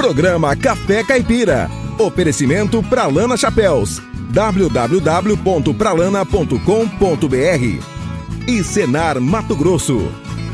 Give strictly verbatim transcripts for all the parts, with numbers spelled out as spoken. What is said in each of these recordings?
Programa Café Caipira. Oferecimento Pralana Chapéus. w w w ponto pralana ponto com ponto b r e Senar Mato Grosso.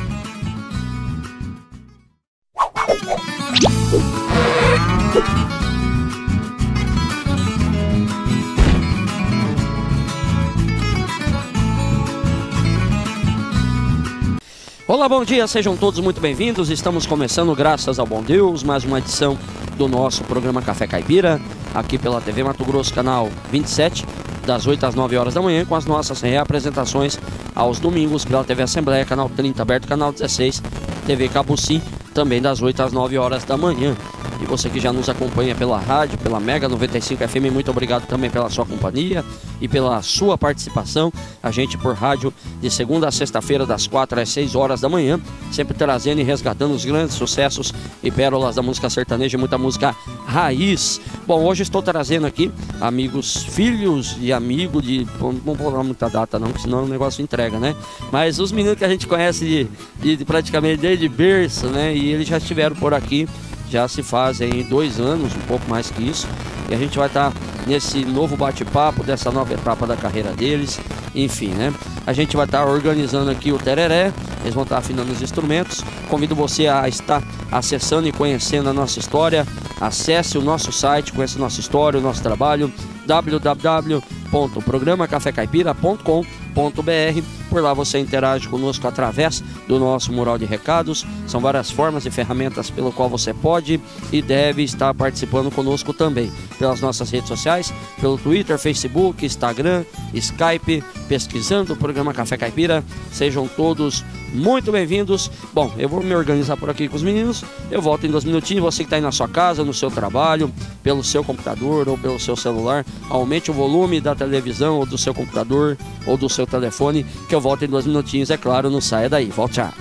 Olá, bom dia, sejam todos muito bem-vindos. Estamos começando, graças ao bom Deus, mais uma edição do nosso programa Café Caipira, aqui pela T V Mato Grosso, canal vinte e sete, das oito às nove horas da manhã, com as nossas reapresentações aos domingos pela T V Assembleia, canal trinta, aberto canal dezesseis, T V Cabuci, também das oito às nove horas da manhã. E você que já nos acompanha pela rádio, pela Mega noventa e cinco F M, muito obrigado também pela sua companhia e pela sua participação. A gente por rádio de segunda a sexta-feira, das quatro às seis horas da manhã, sempre trazendo e resgatando os grandes sucessos e pérolas da música sertaneja e muita música raiz. Bom, hoje estou trazendo aqui amigos, filhos e amigos de... Não vou falar muita data não, porque senão o negócio entrega, né? Mas os meninos que a gente conhece de, de, de praticamente desde berço, né? E eles já estiveram por aqui. Já se fazem dois anos, um pouco mais que isso. E a gente vai estar nesse novo bate-papo, dessa nova etapa da carreira deles. Enfim, né? A gente vai estar organizando aqui o tereré. Eles vão estar afinando os instrumentos. Convido você a estar acessando e conhecendo a nossa história. Acesse o nosso site, conheça a nossa história, o nosso trabalho. w w w ponto programa café caipira ponto com ponto b r. Por lá você interage conosco através do nosso mural de recados. São várias formas e ferramentas pelo qual você pode e deve estar participando conosco também. Pelas nossas redes sociais, pelo Twitter, Facebook, Instagram, Skype, pesquisando o programa Café Caipira. Sejam todos muito bem-vindos. Bom, eu vou me organizar por aqui com os meninos. Eu volto em dois minutinhos. Você que está aí na sua casa, no seu trabalho, pelo seu computador ou pelo seu celular, aumente o volume da televisão ou do seu computador ou do seu telefone, que eu volto em dois minutinhos, é claro, não saia daí. Volte já.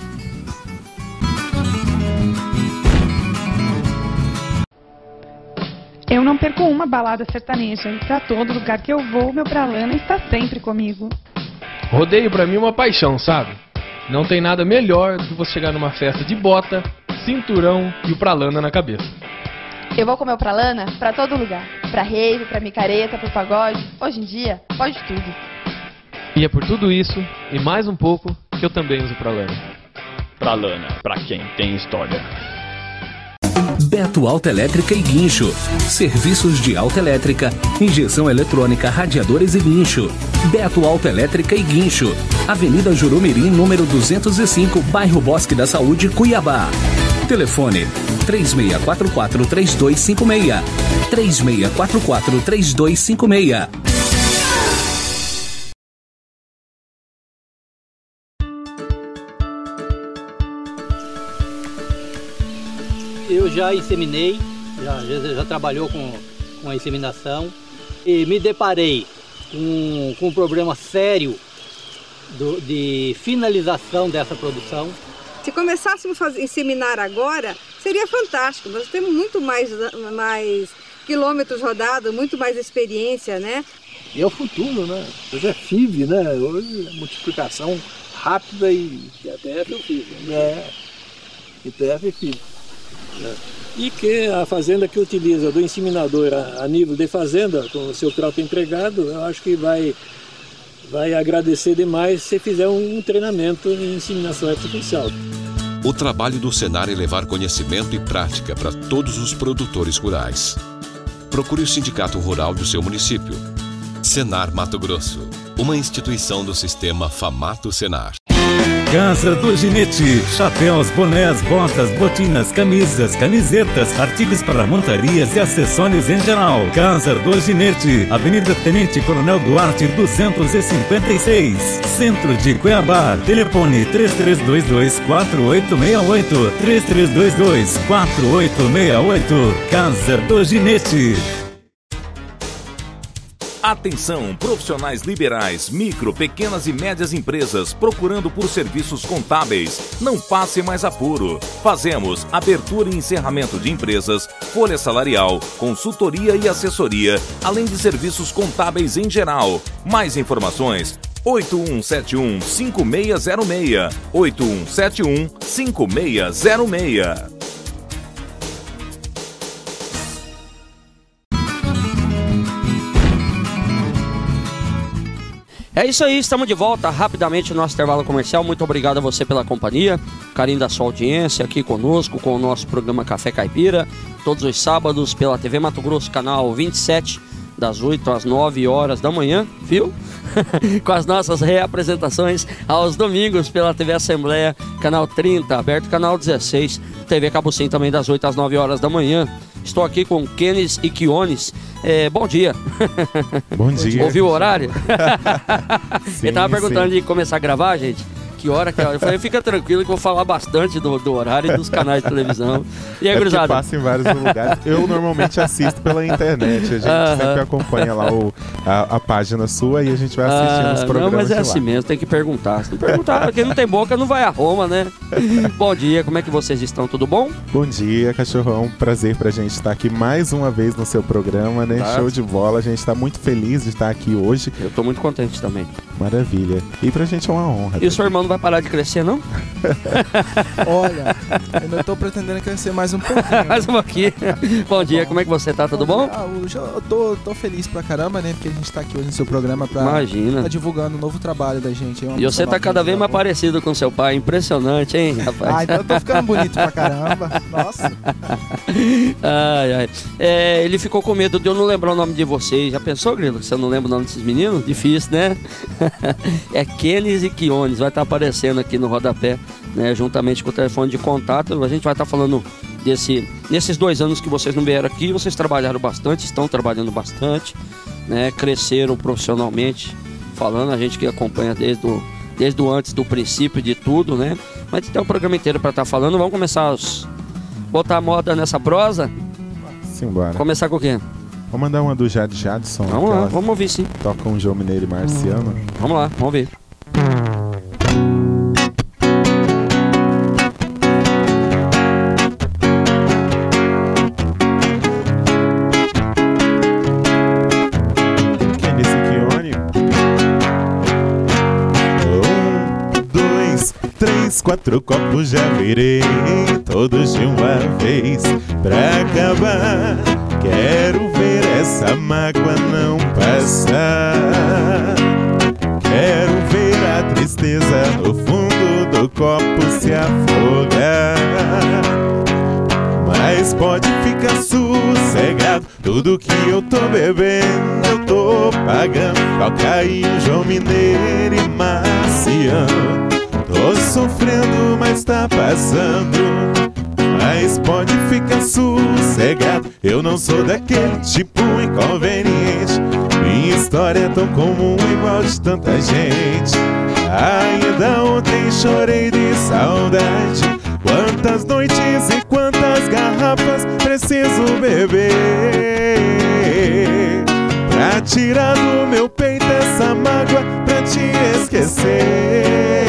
Eu não perco uma balada sertaneja e pra todo lugar que eu vou, meu Pralana está sempre comigo. Rodeio pra mim é uma paixão, sabe? Não tem nada melhor do que você chegar numa festa de bota, cinturão e o Pralana na cabeça. Eu vou com meu Pralana pra todo lugar. Pra rave, pra micareta, pro pagode. Hoje em dia, pode tudo. E é por tudo isso, e mais um pouco, que eu também uso Pralana. Pralana, pra quem tem história. Beto Autoelétrica e Guincho. Serviços de autoelétrica, injeção eletrônica, radiadores e guincho. Beto Autoelétrica e Guincho. Avenida Jurumirim, número duzentos e cinco, bairro Bosque da Saúde, Cuiabá. Telefone três seis quatro quatro, três dois cinco seis. três seis quatro quatro, três dois cinco seis. Eu já inseminei, já, já, já trabalhou com, com a inseminação e me deparei com, com um problema sério do, de finalização dessa produção. Se começássemos a inseminar agora, seria fantástico. Nós temos muito mais, mais quilômetros rodados, muito mais experiência, né? E é o futuro, né? Hoje é F I V, né? Hoje é multiplicação rápida e... E até é F I V. É, e T F F I V. É. E que a fazenda que utiliza do inseminador a, a nível de fazenda, com o seu próprio empregado, eu acho que vai, vai agradecer demais se fizer um treinamento em inseminação artificial. O trabalho do Senar é levar conhecimento e prática para todos os produtores rurais. Procure o Sindicato Rural do seu município. Senar Mato Grosso, uma instituição do sistema Famato Senar. Casa do Ginete, chapéus, bonés, botas, botinas, camisas, camisetas, artigos para montarias e acessórios em geral. Casa do Ginete, Avenida Tenente Coronel Duarte, duzentos e cinquenta e seis, Centro de Cuiabá. Telefone três três dois dois, quatro oito seis oito, três três dois dois, quatro oito seis oito. Casa do Ginete. Atenção, profissionais liberais, micro, pequenas e médias empresas procurando por serviços contábeis. Não passe mais apuro. Fazemos abertura e encerramento de empresas, folha salarial, consultoria e assessoria, além de serviços contábeis em geral. Mais informações: oito um sete um, cinco seis zero seis, oito um sete um, cinco seis zero seis. É isso aí, estamos de volta rapidamente no nosso intervalo comercial. Muito obrigado a você pela companhia, carinho da sua audiência aqui conosco, com o nosso programa Café Caipira, todos os sábados pela T V Mato Grosso, canal vinte e sete, das oito às nove horas da manhã, viu? Com as nossas reapresentações aos domingos pela T V Assembleia, canal trinta, aberto canal dezesseis, T V Cabucim também das oito às nove horas da manhã. Estou aqui com Kenis e Quiones. É, bom dia. Bom dia. Ouviu o horário? Sim, Ele tava perguntando sim. de começar a gravar, gente. Que hora, que hora? Eu falei, fica tranquilo que eu vou falar bastante do, do horário e dos canais de televisão. E aí, é gurizada? passa em vários lugares. Eu normalmente assisto pela internet. A gente uh-huh. sempre acompanha lá o, a, a página sua e a gente vai assistindo ah, os programas. Não, mas é de assim lá. mesmo, tem que perguntar. Se não perguntar, quem não tem boca não vai a Roma, né? Bom dia, como é que vocês estão? Tudo bom? Bom dia, cachorrão. Prazer pra gente estar aqui mais uma vez no seu programa, né? Tá. Show de bola. A gente tá muito feliz de estar aqui hoje. Eu tô muito contente também. Maravilha. E pra gente é uma honra. E o seu irmão não vai parar de crescer, não? Olha, ainda tô pretendendo crescer mais um pouquinho. Mais um pouquinho. Bom dia, como é que você tá? Tudo bom? Ah, hoje eu tô, tô feliz pra caramba, né? Porque a gente tá aqui hoje no seu programa pra Imagina. Tá divulgando o novo trabalho da gente. E você tá cada vez mais parecido com seu pai. Impressionante, hein, rapaz? Ah, então eu tô ficando bonito pra caramba. Nossa. Ai, ai. É, ele ficou com medo de eu não lembrar o nome de vocês. Já pensou, Grilo, que você não lembra o nome desses meninos? Difícil, né? É Kenis e Quiones. Vai estar aparecendo aqui no rodapé, né? Juntamente com o telefone de contato. A gente vai estar falando desse, nesses dois anos que vocês não vieram aqui. Vocês trabalharam bastante, estão trabalhando bastante, né? Cresceram profissionalmente. Falando, a gente que acompanha desde o, desde o antes do princípio de tudo, né? Mas tem um programa inteiro para estar falando. Vamos começar os... botar a moda nessa prosa? Simbora. Começar com o quê? Vamos mandar uma do Jade Jadson. Vamos lá, vamos ouvir sim. Toca um João Mineiro e Marciano. Vamos lá, vamos ver. Quem disse Quione? Um, dois, três, quatro copos já virei, todos de uma vez pra acabar. Quero ver essa mágoa não passar. Quero ver a tristeza no fundo do copo se afogar. Mas pode ficar sossegado, tudo que eu tô bebendo eu tô pagando. Toca aí o João Mineiro e Marciano. Tô sofrendo, mas tá passando. Mas pode ficar sossegado, eu não sou daquele tipo inconveniente. Minha história é tão comum igual de tanta gente. Ainda ontem chorei de saudade. Quantas noites e quantas garrafas preciso beber pra tirar do meu peito essa mágoa, pra te esquecer.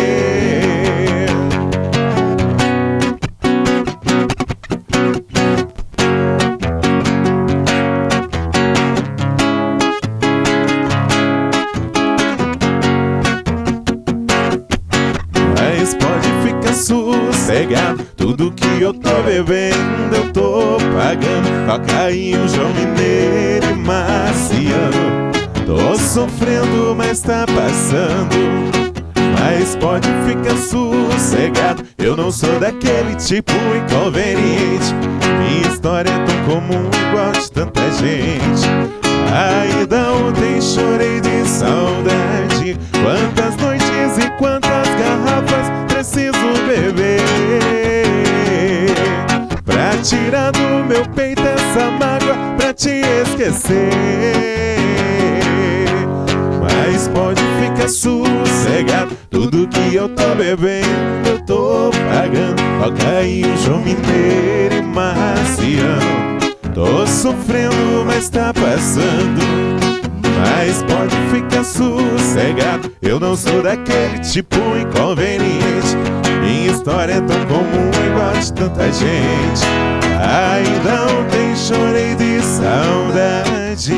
Sossegado, tudo que eu tô bebendo eu tô pagando. Toca aí o João Mineiro e Marciano. Tô sofrendo, mas tá passando. Mas pode ficar sossegado, eu não sou daquele tipo inconveniente. Minha história é tão comum igual de tanta gente. Ainda ontem chorei de saudade. Quantas noites e quantas garrafas preciso beber pra tirar do meu peito essa mágoa, pra te esquecer. Mas pode ficar sossegado, tudo que eu tô bebendo eu tô pagando. Toca aí o João Mineiro e Marciano. Tô sofrendo, mas tá passando. Mas pode ficar sossegado, eu não sou daquele tipo inconveniente. Minha história é tão comum igual de tanta gente. Ainda ontem chorei de saudade.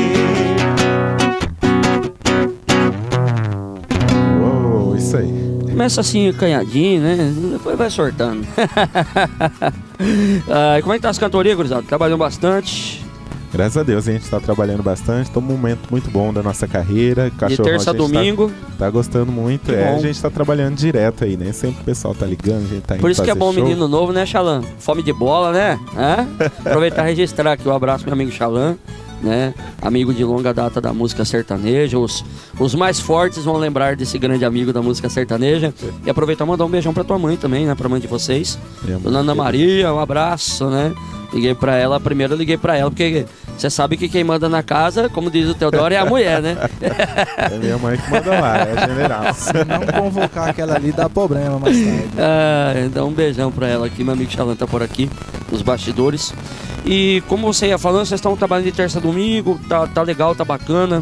Uou, isso aí. Começa assim, canhadinho, né? Depois vai sortando. Ah, como é que tá as cantorias, gurizada? Trabalham bastante. Graças a Deus, a gente está trabalhando bastante, tá um momento muito bom da nossa carreira. De terça a domingo. Tá, tá gostando muito, que é, bom. A gente tá trabalhando direto aí, né? Sempre o pessoal tá ligando, a gente tá indo Por isso que é bom show. menino novo, né, Xalan? Fome de bola, né? É? Aproveitar e registrar aqui o abraço pro meu amigo Xalan, né? Amigo de longa data da música sertaneja. Os, os mais fortes vão lembrar desse grande amigo da música sertaneja. E aproveitar e mandar um beijão pra tua mãe também, né? Pra mãe de vocês. É, Dona Ana Maria, um abraço, né? Liguei pra ela, primeiro eu liguei pra ela, porque você sabe que quem manda na casa, como diz o Teodoro, é a mulher, né? É minha mãe que manda lá, é a general. Se não convocar aquela ali, dá problema mais tarde. Ah, então um beijão pra ela aqui, meu amigo Xalan tá por aqui, nos bastidores. E como você ia falando, vocês estão trabalhando de terça a domingo, tá, tá legal, tá bacana.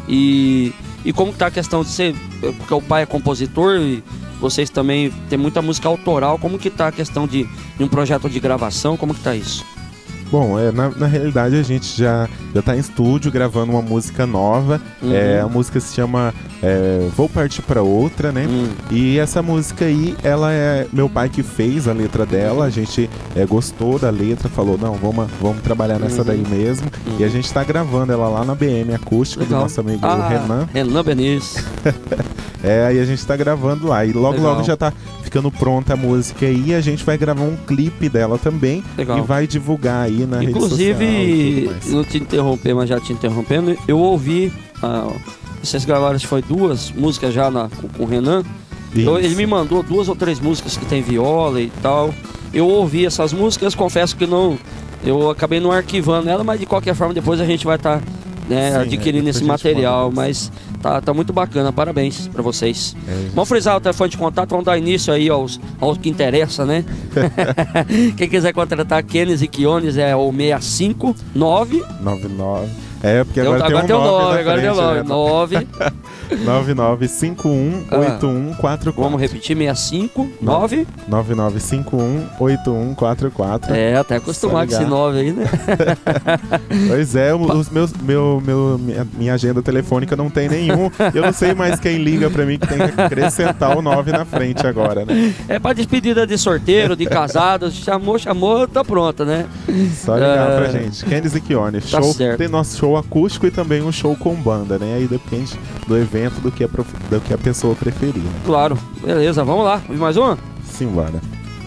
E, e como tá a questão de ser, porque o pai é compositor e vocês também têm muita música autoral, como que tá a questão de, de um projeto de gravação, como que tá isso? Bom, é, na, na realidade a gente já, já tá em estúdio gravando uma música nova. Uhum. É, a música se chama é, Vou Partir Pra Outra, né? Uhum. E essa música aí, ela é meu pai que fez a letra dela. A gente é, gostou da letra, falou, não, vamos, vamos trabalhar nessa uhum. daí mesmo. Uhum. E a gente tá gravando ela lá na B M Acústica do nosso amigo ah, Renan. Renan Benício. É, aí a gente tá gravando lá. E logo, Legal. logo já tá ficando pronta a música aí. A gente vai gravar um clipe dela também. Legal. E vai divulgar aí na Inclusive, rede social. Não te interromper, mas já te interrompendo, eu ouvi, ah, vocês gravaram, acho que foi duas músicas já na, com, com o Renan. Eu, ele me mandou duas ou três músicas que tem viola e tal. Eu ouvi essas músicas, confesso que não, eu acabei não arquivando ela, mas de qualquer forma depois a gente vai estar tá, né, Sim, adquirindo é, esse material, mas tá, tá muito bacana, parabéns pra vocês. É, vamos frisar o telefone de contato, vamos dar início aí aos, aos que interessa, né? Quem quiser contratar Kenes e Quiones é o seis cinco nove nove nove. É, porque agora, agora tem um nove, nove agora tem nove, nove. nove nove cinco um oito um quatro quatro. Vamos repetir, seis cinco nove nove nove cinco um oito um quatro quatro. É, até acostumar com esse nove aí, né? Pois é, os meus, meu, meu, minha, minha agenda telefônica não tem nenhum. Eu não sei mais quem liga pra mim, que tem que acrescentar o nove na frente agora, né? É pra despedida de sorteiro, de casado, chamou, chamou, tá pronta, né? Só ligar uh... pra gente. Kenes e Quiones. Tá show, certo. Tem nosso show acústico e também um show com banda, né? Aí depende do evento, do que a, prof... do que a pessoa preferir. Claro, beleza, vamos lá. Mais uma? Simbora.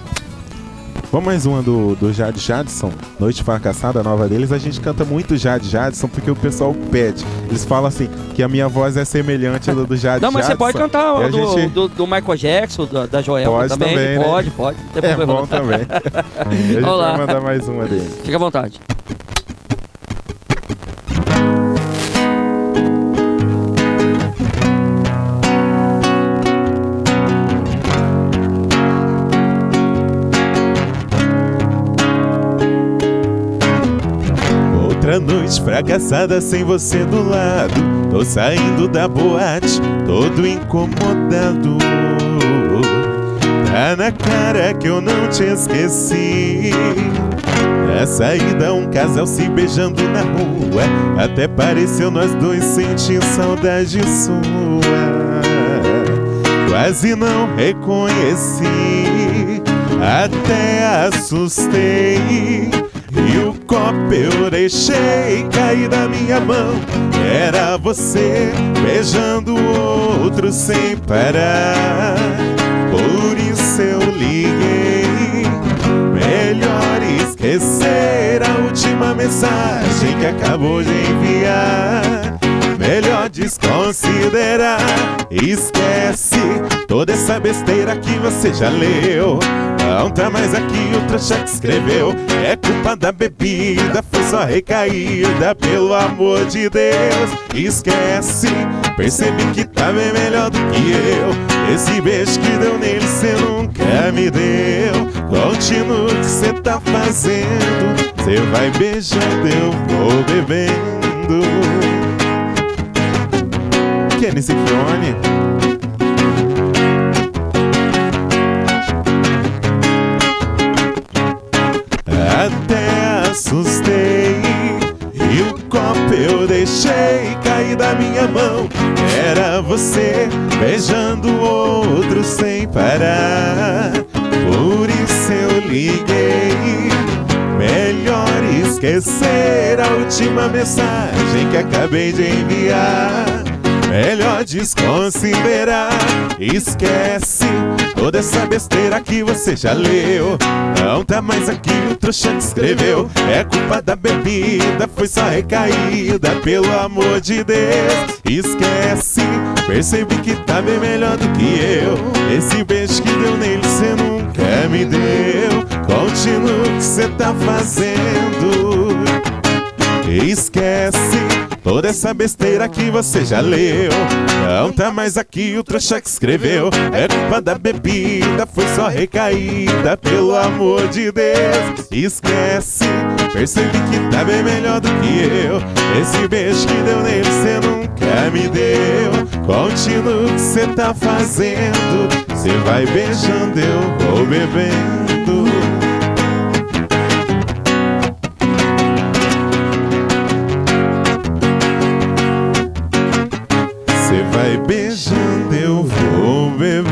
Vamos mais uma do, do Jade Jadson, Noite Fracassada, a nova deles. A gente canta muito Jade Jadson porque o pessoal pede. Eles falam assim, que a minha voz é semelhante à do Jade Jadson. Não, mas Jadson. você pode cantar o do, gente... do, do Michael Jackson, da, da Joelma pode também. também né? Pode, pode. Não tem é problema. bom também. A gente vamos vai lá. mandar mais uma dele. Fica à vontade. Outra noite fracassada sem você do lado. Tô saindo da boate, todo incomodado. Tá na cara que eu não te esqueci. Na saída um casal se beijando na rua. Até pareceu nós dois sentir saudade sua. Quase não reconheci, até assustei. E o copo eu deixei cair da minha mão. Era você beijando o outro sem parar. Por isso eu liguei. Melhor esquecer a última mensagem que acabou de enviar. Melhor desconsiderar. Esquece toda essa besteira que você já leu. Não tá mais aqui o trouxa que escreveu. É culpa da bebida, foi só recaída. Pelo amor de Deus, esquece. Percebi que tá bem melhor do que eu. Esse beijo que deu nele cê nunca me deu. Continua o que cê tá fazendo. Cê vai beijando, eu vou bebendo. Kenes e Quiones. Até assustei. E o copo eu deixei cair da minha mão. Era você beijando o outro sem parar. Por isso eu liguei. Melhor esquecer esquecer a última mensagem que acabei de enviar. Melhor desconsiderar. Esquece toda essa besteira que você já leu. Não tá mais aqui o trouxa que escreveu. É culpa da bebida, foi só recaída, pelo amor de Deus. Esquece, percebi que tá bem melhor do que eu. Esse beijo que deu nele cê nunca me deu. Continua o que cê tá fazendo. Esquece toda essa besteira que você já leu. Não tá mais aqui o trouxa que escreveu. É culpa da bebida, foi só recaída, pelo amor de Deus. Esquece, percebi que tá bem melhor do que eu. Esse beijo que deu nele cê nunca me deu. Continua o que cê tá fazendo. Cê vai beijando, eu vou bebendo. Vai beijando, eu vou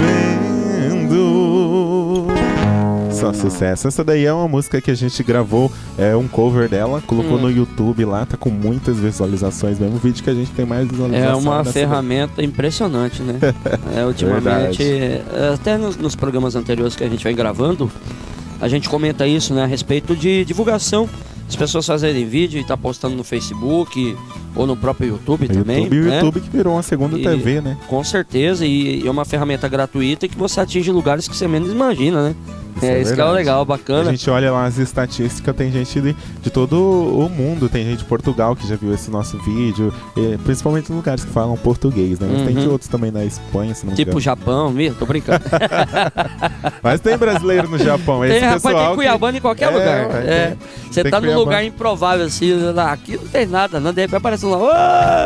bebendo. Só sucesso. Essa daí é uma música que a gente gravou, é um cover dela, colocou hum. no YouTube lá, tá com muitas visualizações. Mesmo vídeo que a gente tem mais visualização. É uma ferramenta daí. Impressionante, né? É, ultimamente, até nos, nos programas anteriores que a gente vem gravando, a gente comenta isso, né, a respeito de divulgação. As pessoas fazerem vídeo e tá postando no Facebook ou no próprio YouTube também. YouTube, né? O YouTube que virou uma segunda e, T V, né? Com certeza, e, e é uma ferramenta gratuita que você atinge lugares que você menos imagina, né? Isso é, é isso que é legal, bacana. A gente olha lá as estatísticas, tem gente de, de todo o mundo, tem gente de Portugal que já viu esse nosso vídeo, e, principalmente em lugares que falam português, né? Mas uhum. tem de outros também na Espanha, se não me engano. Tipo Japão, mesmo, tô brincando. Mas tem brasileiro no Japão, esse tem, pessoal rapaz, tem Cuiabano que... em qualquer é, lugar. Ué, é. Você tá num lugar improvável assim, lá, aqui não tem nada, não, de repente aparece um lá.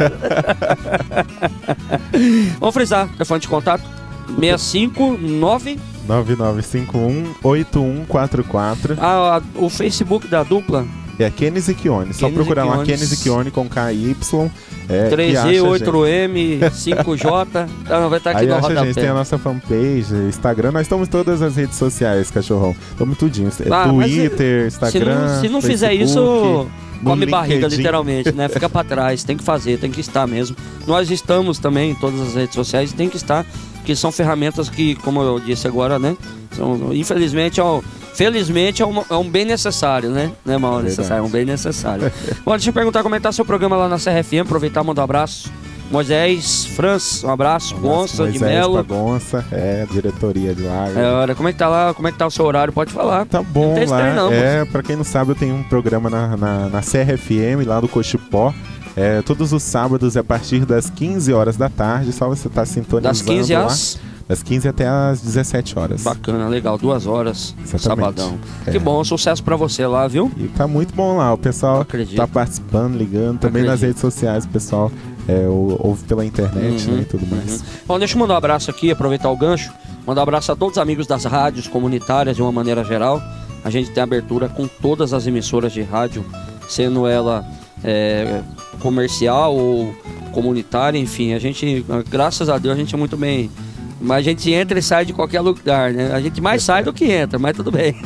Vamos frisar, telefone de contato seis cinco nove nove nove cinco um oito um quatro quatro. Ah, o Facebook da dupla é Kenis e Kione. Só procurar lá Kenis e Kione com K e Y. É, três E, oito M, cinco J. Então vai estar aqui aí no acha rodapé. A gente tem a nossa fanpage, Instagram. Nós estamos em todas as redes sociais, cachorrão. Estamos tudinho. Ah, Twitter, Instagram. Se não, se não fizer isso, come barriga, literalmente, né? Fica pra trás. Tem que fazer, tem que estar mesmo. Nós estamos também em todas as redes sociais, tem que estar, que são ferramentas que, como eu disse agora, né? São, infelizmente, ó, felizmente é um, é um bem necessário, né? Não é mal necessário, é um bem necessário. Bom, deixa eu perguntar como é que tá seu programa lá na C R F M. Aproveitar e mandar um abraço. Moisés, Franz, um abraço. Um abraço Gonça, de Melo. Gonça, é, diretoria de lá. É, olha, como é que tá lá? Como é que tá o seu horário? Pode falar. Tá bom lá. Estranho, é, pra quem não sabe, eu tenho um programa na, na, na C R F M, lá do Cochipó. É, todos os sábados, a partir das quinze horas da tarde, só você tá sintonizando das quinze lá. Às... Das quinze até as dezessete horas. Bacana, legal, duas horas, exatamente. Sabadão. É. Que bom, sucesso pra você lá, viu? E tá muito bom lá, o pessoal tá participando, ligando, também acredito. Nas redes sociais, o pessoal é, ouve pela internet, uhum, né, e tudo mais. Uhum. Bom, deixa eu mandar um abraço aqui, aproveitar o gancho, mandar um abraço a todos os amigos das rádios comunitárias de uma maneira geral. A gente tem abertura com todas as emissoras de rádio, sendo ela é, comercial ou comunitária, enfim, a gente, graças a Deus, a gente é muito bem... Mas a gente entra e sai de qualquer lugar, né? A gente mais sai do que entra, mas tudo bem.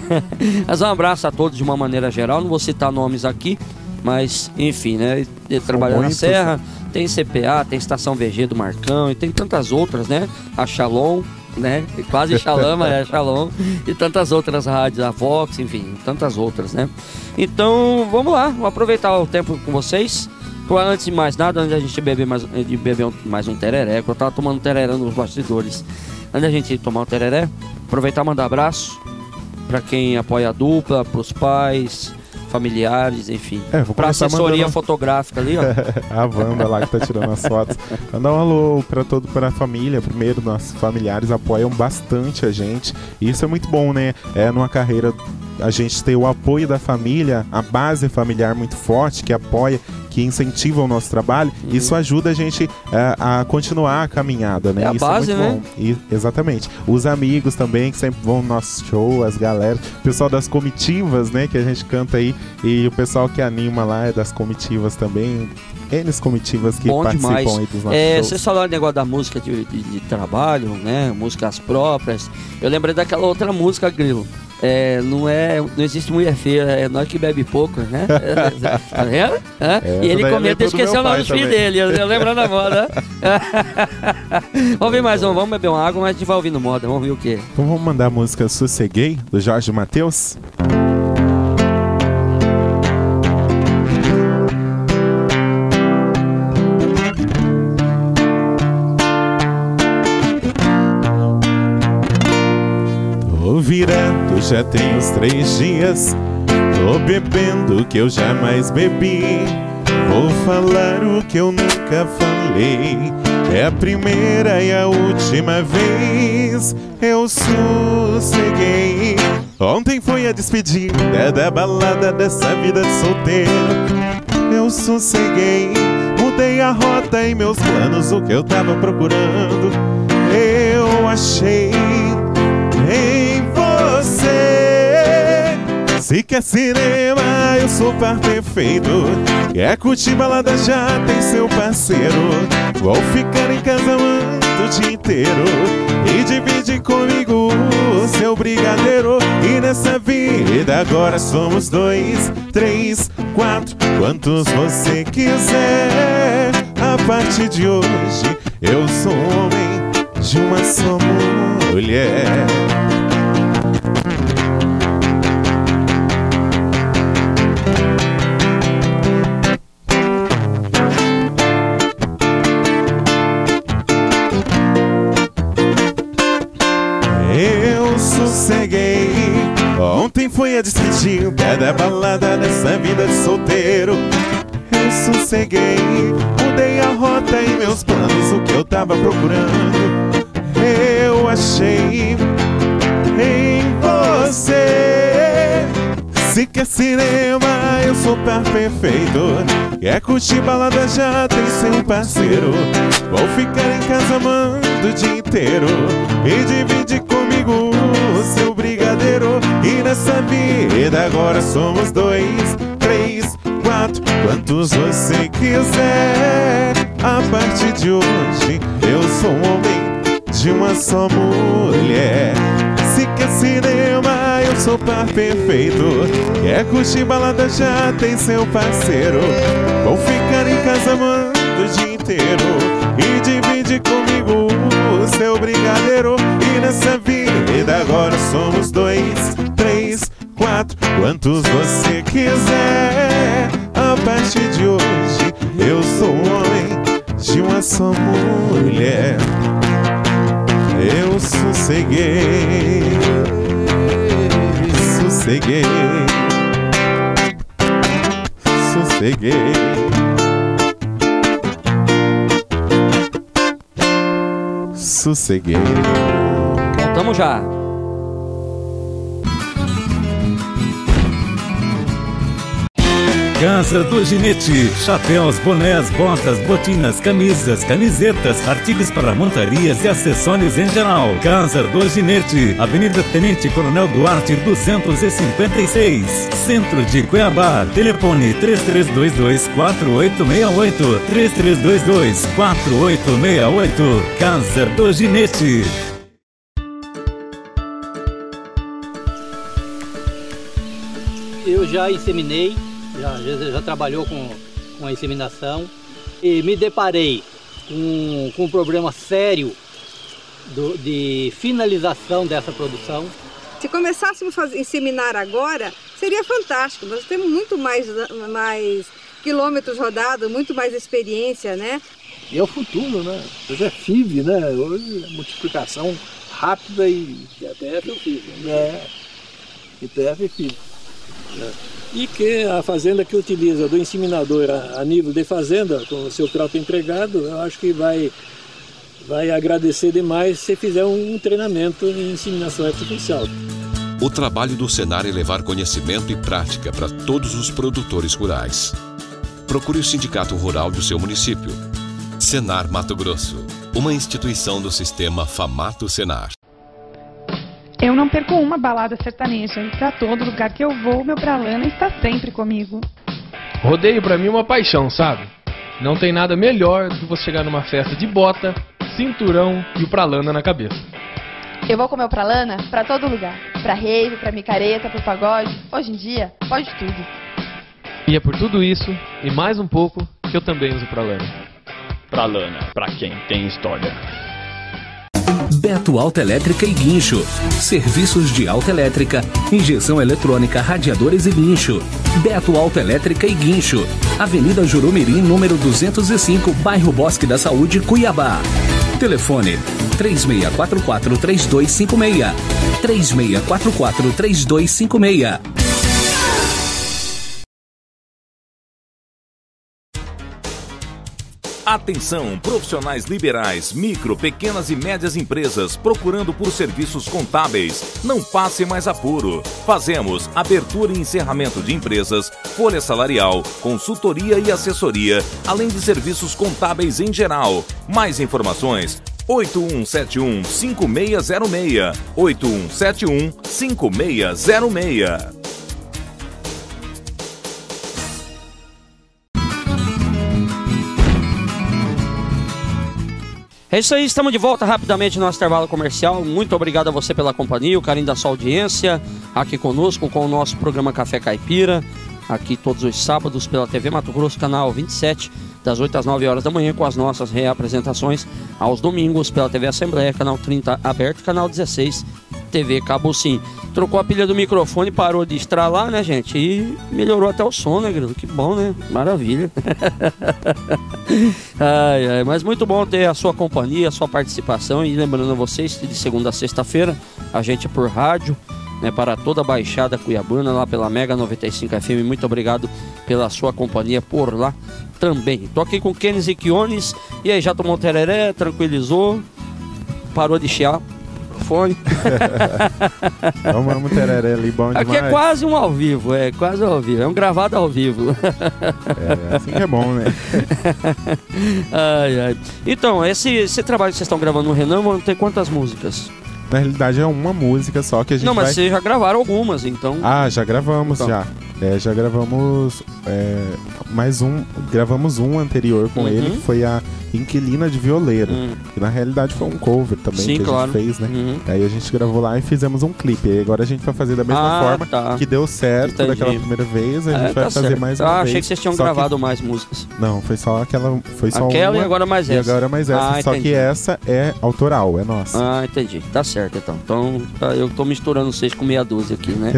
Mas um abraço a todos de uma maneira geral. Não vou citar nomes aqui, mas enfim, né? Ele trabalha na Serra, tem C P A, tem Estação V G do Marcão e tem tantas outras, né? A Shalom, né? Quase Shalom, mas é Shalom. E tantas outras rádios, a Vox, enfim, tantas outras, né? Então, vamos lá, vamos aproveitar o tempo com vocês. Antes de mais nada, antes da gente beber mais, de beber mais um tereré, que eu tava tomando tereré nos bastidores. Antes da gente tomar um tereré, aproveitar e mandar abraço pra quem apoia a dupla, pros pais, familiares, enfim. É, pra assessoria mandando... fotográfica ali, ó. A Wanda lá que tá tirando as fotos. Mandar um alô pra todo, pra família. Primeiro, nossos familiares apoiam bastante a gente. E isso é muito bom, né? É numa carreira... A gente tem o apoio da família, a base familiar muito forte, que apoia, que incentiva o nosso trabalho. Uhum. Isso ajuda a gente é, a continuar a caminhada, né? É a isso base, é muito né? bom. E, exatamente. Os amigos também, que sempre vão no nosso show, as galera, o pessoal das comitivas, né? Que a gente canta aí. E o pessoal que anima lá é das comitivas também. N comitivas que Bom participam demais. aí dos nossos É, shows. vocês falaram negócio da música de, de, de trabalho, né? Músicas próprias. Eu lembrei daquela outra música, Grilo. É, não, é, não existe mulher feia, é nós que bebe pouco, né? Tá vendo? É? E ele comenta, esqueceu o nome dos filhos dele, eu, eu lembrando a moda. Vamos ouvir mais um, vamos beber uma água, mas a gente vai ouvindo moda, vamos ver o quê? Então vamos mandar a música Sosseguei, do Jorge Mateus. Tô virando, já tem uns três dias. Tô bebendo que eu jamais bebi. Vou falar o que eu nunca falei. É a primeira e a última vez. Eu sosseguei. Ontem foi a despedida da balada dessa vida de solteiro. Eu sosseguei. Mudei a rota e meus planos, o que eu tava procurando eu achei em você. Se quer cinema, eu sou par perfeito. Quer curtir balada, já tem seu parceiro. Vou ficar em casa amando o dia inteiro e divide comigo o seu brigadeiro. E nessa vida agora somos dois, três, quatro, quantos você quiser. A partir de hoje eu sou homem de uma só mulher. Eu sosseguei. Ontem foi a despedida da balada dessa vida de solteiro. Eu sosseguei. Mudei a rota e meus planos, o que eu tava procurando eu achei em você. Se quer cinema, eu sou par perfeito. Quer curtir balada, já tem seu parceiro. Vou ficar em casa amando o dia inteiro e divide comigo o seu brigadeiro. E nessa vida agora somos dois, três, quatro, quantos você quiser. A partir de hoje eu sou um homem de uma só mulher. Se quer cinema, eu sou par perfeito. Quer curtir balada, já tem seu parceiro. Vou ficar em casa amando o dia inteiro e divide comigo o seu brigadeiro. E nessa vida agora somos dois, três, quatro, quantos você quiser. A partir de hoje eu sou um homem de uma só mulher. Eu sosseguei, sosseguei, sosseguei. Sosseguei. Voltamos já. Casa do Ginete, chapéus, bonés, botas, botinas, camisas, camisetas, artigos para montarias e acessórios em geral. Casa do Ginete, Avenida Tenente Coronel Duarte duzentos e cinquenta e seis, Centro de Cuiabá. Telefone três três dois dois, quatro oito seis oito, três três dois dois, quatro oito seis oito. Casa do Ginete. Eu já inseminei. Já, já, já trabalhou com, com a inseminação e me deparei com, com um problema sério do, de finalização dessa produção. Se começássemos a inseminar agora, seria fantástico. Nós temos muito mais, mais quilômetros rodados, muito mais experiência, né? E é o futuro, né? Hoje é F I V, né? Hoje é multiplicação rápida e... E até é F I V. Né? É, e T F e F I V. É. E que a fazenda que utiliza do inseminador a, a nível de fazenda, com o seu próprio empregado, eu acho que vai, vai agradecer demais se fizer um treinamento em inseminação artificial. O trabalho do Senar é levar conhecimento e prática para todos os produtores rurais. Procure o Sindicato Rural do seu município. Senar Mato Grosso, uma instituição do sistema Famato Senar. Eu não perco uma balada sertaneja e pra todo lugar que eu vou, meu Pralana está sempre comigo. Rodeio pra mim é uma paixão, sabe? Não tem nada melhor do que você chegar numa festa de bota, cinturão e o Pralana na cabeça. Eu vou com o meu Pralana pra todo lugar. Pra rave, pra micareta, pro pagode. Hoje em dia, pode tudo. E é por tudo isso, e mais um pouco, que eu também uso Pralana. Pralana, pra quem tem história. Beto Autoelétrica e Guincho. Serviços de autoelétrica, injeção eletrônica, radiadores e guincho. Beto Autoelétrica e Guincho. Avenida Jurumirim, número duzentos e cinco, bairro Bosque da Saúde, Cuiabá. Telefone três seis quatro quatro, três dois cinco seis. três seis quatro quatro, três dois cinco seis. Atenção, profissionais liberais, micro, pequenas e médias empresas procurando por serviços contábeis. Não passe mais apuro. Fazemos abertura e encerramento de empresas, folha salarial, consultoria e assessoria, além de serviços contábeis em geral. Mais informações: oito um sete um, cinco seis zero seis. oito um sete um, cinco seis zero seis. É isso aí, estamos de volta rapidamente no nosso intervalo comercial. Muito obrigado a você pela companhia, o carinho da sua audiência aqui conosco com o nosso programa Café Caipira, aqui todos os sábados pela T V Mato Grosso, canal vinte e sete, das oito às nove horas da manhã, com as nossas reapresentações aos domingos pela T V Assembleia, canal trinta aberto, canal dezesseis, T V Cabo Sim. Trocou a pilha do microfone, parou de estralar, né, gente? E melhorou até o som, né, Grilo? Que bom, né? Maravilha. ai, ai, mas muito bom ter a sua companhia, a sua participação. E lembrando a vocês que de segunda a sexta-feira, a gente é por rádio, né, para toda a Baixada Cuiabana, lá pela Mega noventa e cinco F M. Muito obrigado pela sua companhia por lá também. Tô aqui com o Kenis e Kiones. E aí, já tomou tereré, tranquilizou, parou de chiar fone. Vamos, vamos tereré ali, bom demais. Aqui é quase um ao vivo, é quase ao vivo, é um gravado ao vivo. É, assim que é bom, né? ai, ai. Então, esse, esse trabalho que vocês estão gravando no Renan, vão ter quantas músicas? Na realidade é uma música só que a gente Não, mas vai... vocês já gravaram algumas, então... Ah, já gravamos, então. já. É, já gravamos é, mais um, gravamos um anterior com uhum. ele, que foi a Inquilina de Violeiro, uhum. que na realidade foi um cover também. Sim, que a claro. gente fez, né? Uhum. Aí a gente gravou lá e fizemos um clipe. E agora a gente vai fazer da mesma ah, forma, tá. que deu certo Entendi. daquela primeira vez, a gente é, vai tá fazer certo. mais uma ah, vez. achei que vocês tinham só gravado que... mais músicas. Não, foi só aquela, foi só aquela uma, e agora mais essa. E agora mais essa, ah, só entendi. que essa é autoral, é nossa. Ah, entendi. Tá certo, então. Então, eu tô misturando vocês com meia dúzia aqui, né?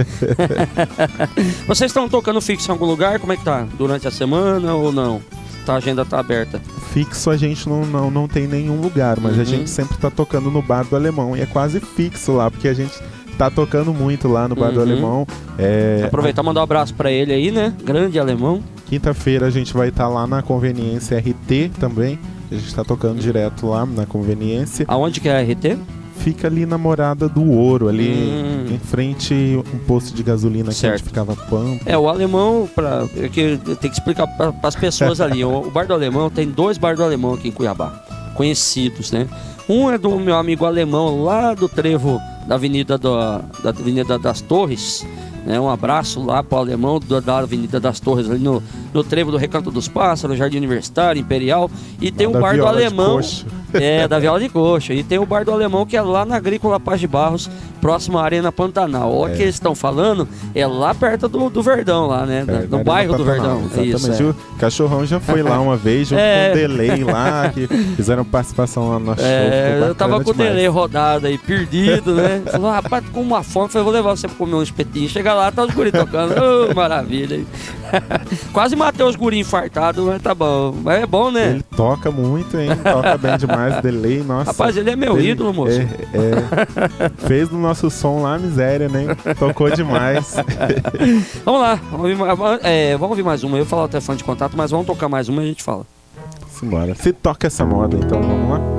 Vocês estão tocando fixo em algum lugar? Como é que tá? Durante a semana ou não? Tá, a agenda tá aberta. Fixo a gente não, não, não tem nenhum lugar, mas uhum. a gente sempre tá tocando no Bar do Alemão. E é quase fixo lá, porque a gente tá tocando muito lá no Bar uhum. do Alemão. É... Aproveitar e mandar um abraço pra ele aí, né? Grande Alemão. Quinta-feira a gente vai estar tá lá na Conveniência R T também. A gente tá tocando uhum. direto lá na Conveniência. Aonde que é a R T? Fica ali na Morada do Ouro, ali hum. em frente um posto de gasolina certo. Que a gente ficava pampa. É, o Alemão, pra, é que tem que explicar para as pessoas ali. o, o Bar do Alemão, tem dois Bar do Alemão aqui em Cuiabá, conhecidos, né? Um é do meu amigo alemão lá do trevo da Avenida, do, da Avenida das Torres, né? Um abraço lá pro alemão do, da Avenida das Torres, ali no, no trevo do Recanto dos Pássaros, Jardim Universitário, Imperial. E tem o Bar do Alemão. É, da Viola de Coxa. E tem o Bar do Alemão, que é lá na Agrícola Paz de Barros, próximo à Arena Pantanal. Olha o é. que eles estão falando, é lá perto do, do Verdão, lá, né? É, no bairro Pantanal, do Verdão. Exatamente. Isso, é. O Cachorrão já foi lá uma vez, junto é. com o Delay lá, que fizeram participação lá no show. É, eu tava com demais. O Delay rodado aí, perdido, né? Falou, rapaz, com uma fome, falei, vou levar você pra comer um espetinho. Chega lá, tá os guri tocando. Oh, maravilha. Quase matei os guri infartados, mas tá bom. Mas é bom, né? Ele toca muito, hein? Toca bem demais. Delay, nossa. Rapaz, ele é meu ele, ídolo, moço. É, é, fez do nosso som lá miséria, né? Tocou demais. Vamos lá, vamos ouvir, é, vamos ouvir mais uma. Eu vou falar o telefone de contato, mas vamos tocar mais uma e a gente fala. Simbora. Se toca essa moda, então vamos lá.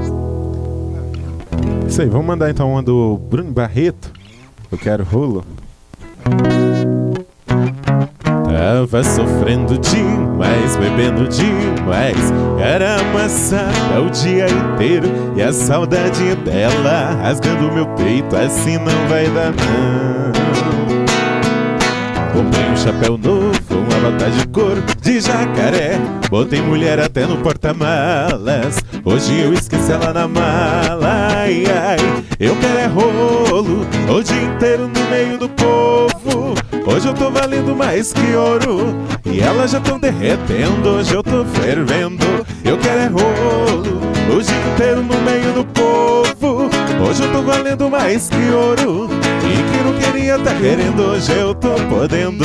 Isso aí, vamos mandar então uma do Bruno Barreto. Eu quero rolo. Tava sofrendo demais, bebendo demais, cara amassada o dia inteiro. E a saudade dela rasgando meu peito, assim não vai dar não. Comprei um chapéu novo, uma bota de couro de jacaré. Botei mulher até no porta-malas, hoje eu esqueci ela na mala. Ai, ai, eu quero é rolo o dia inteiro no meio do povo. Hoje eu tô valendo mais que ouro e elas já tão derretendo, hoje eu tô fervendo. Eu quero é rolo o dia inteiro no meio do povo. Hoje eu tô valendo mais que ouro e quem não queria tá querendo, hoje eu tô podendo.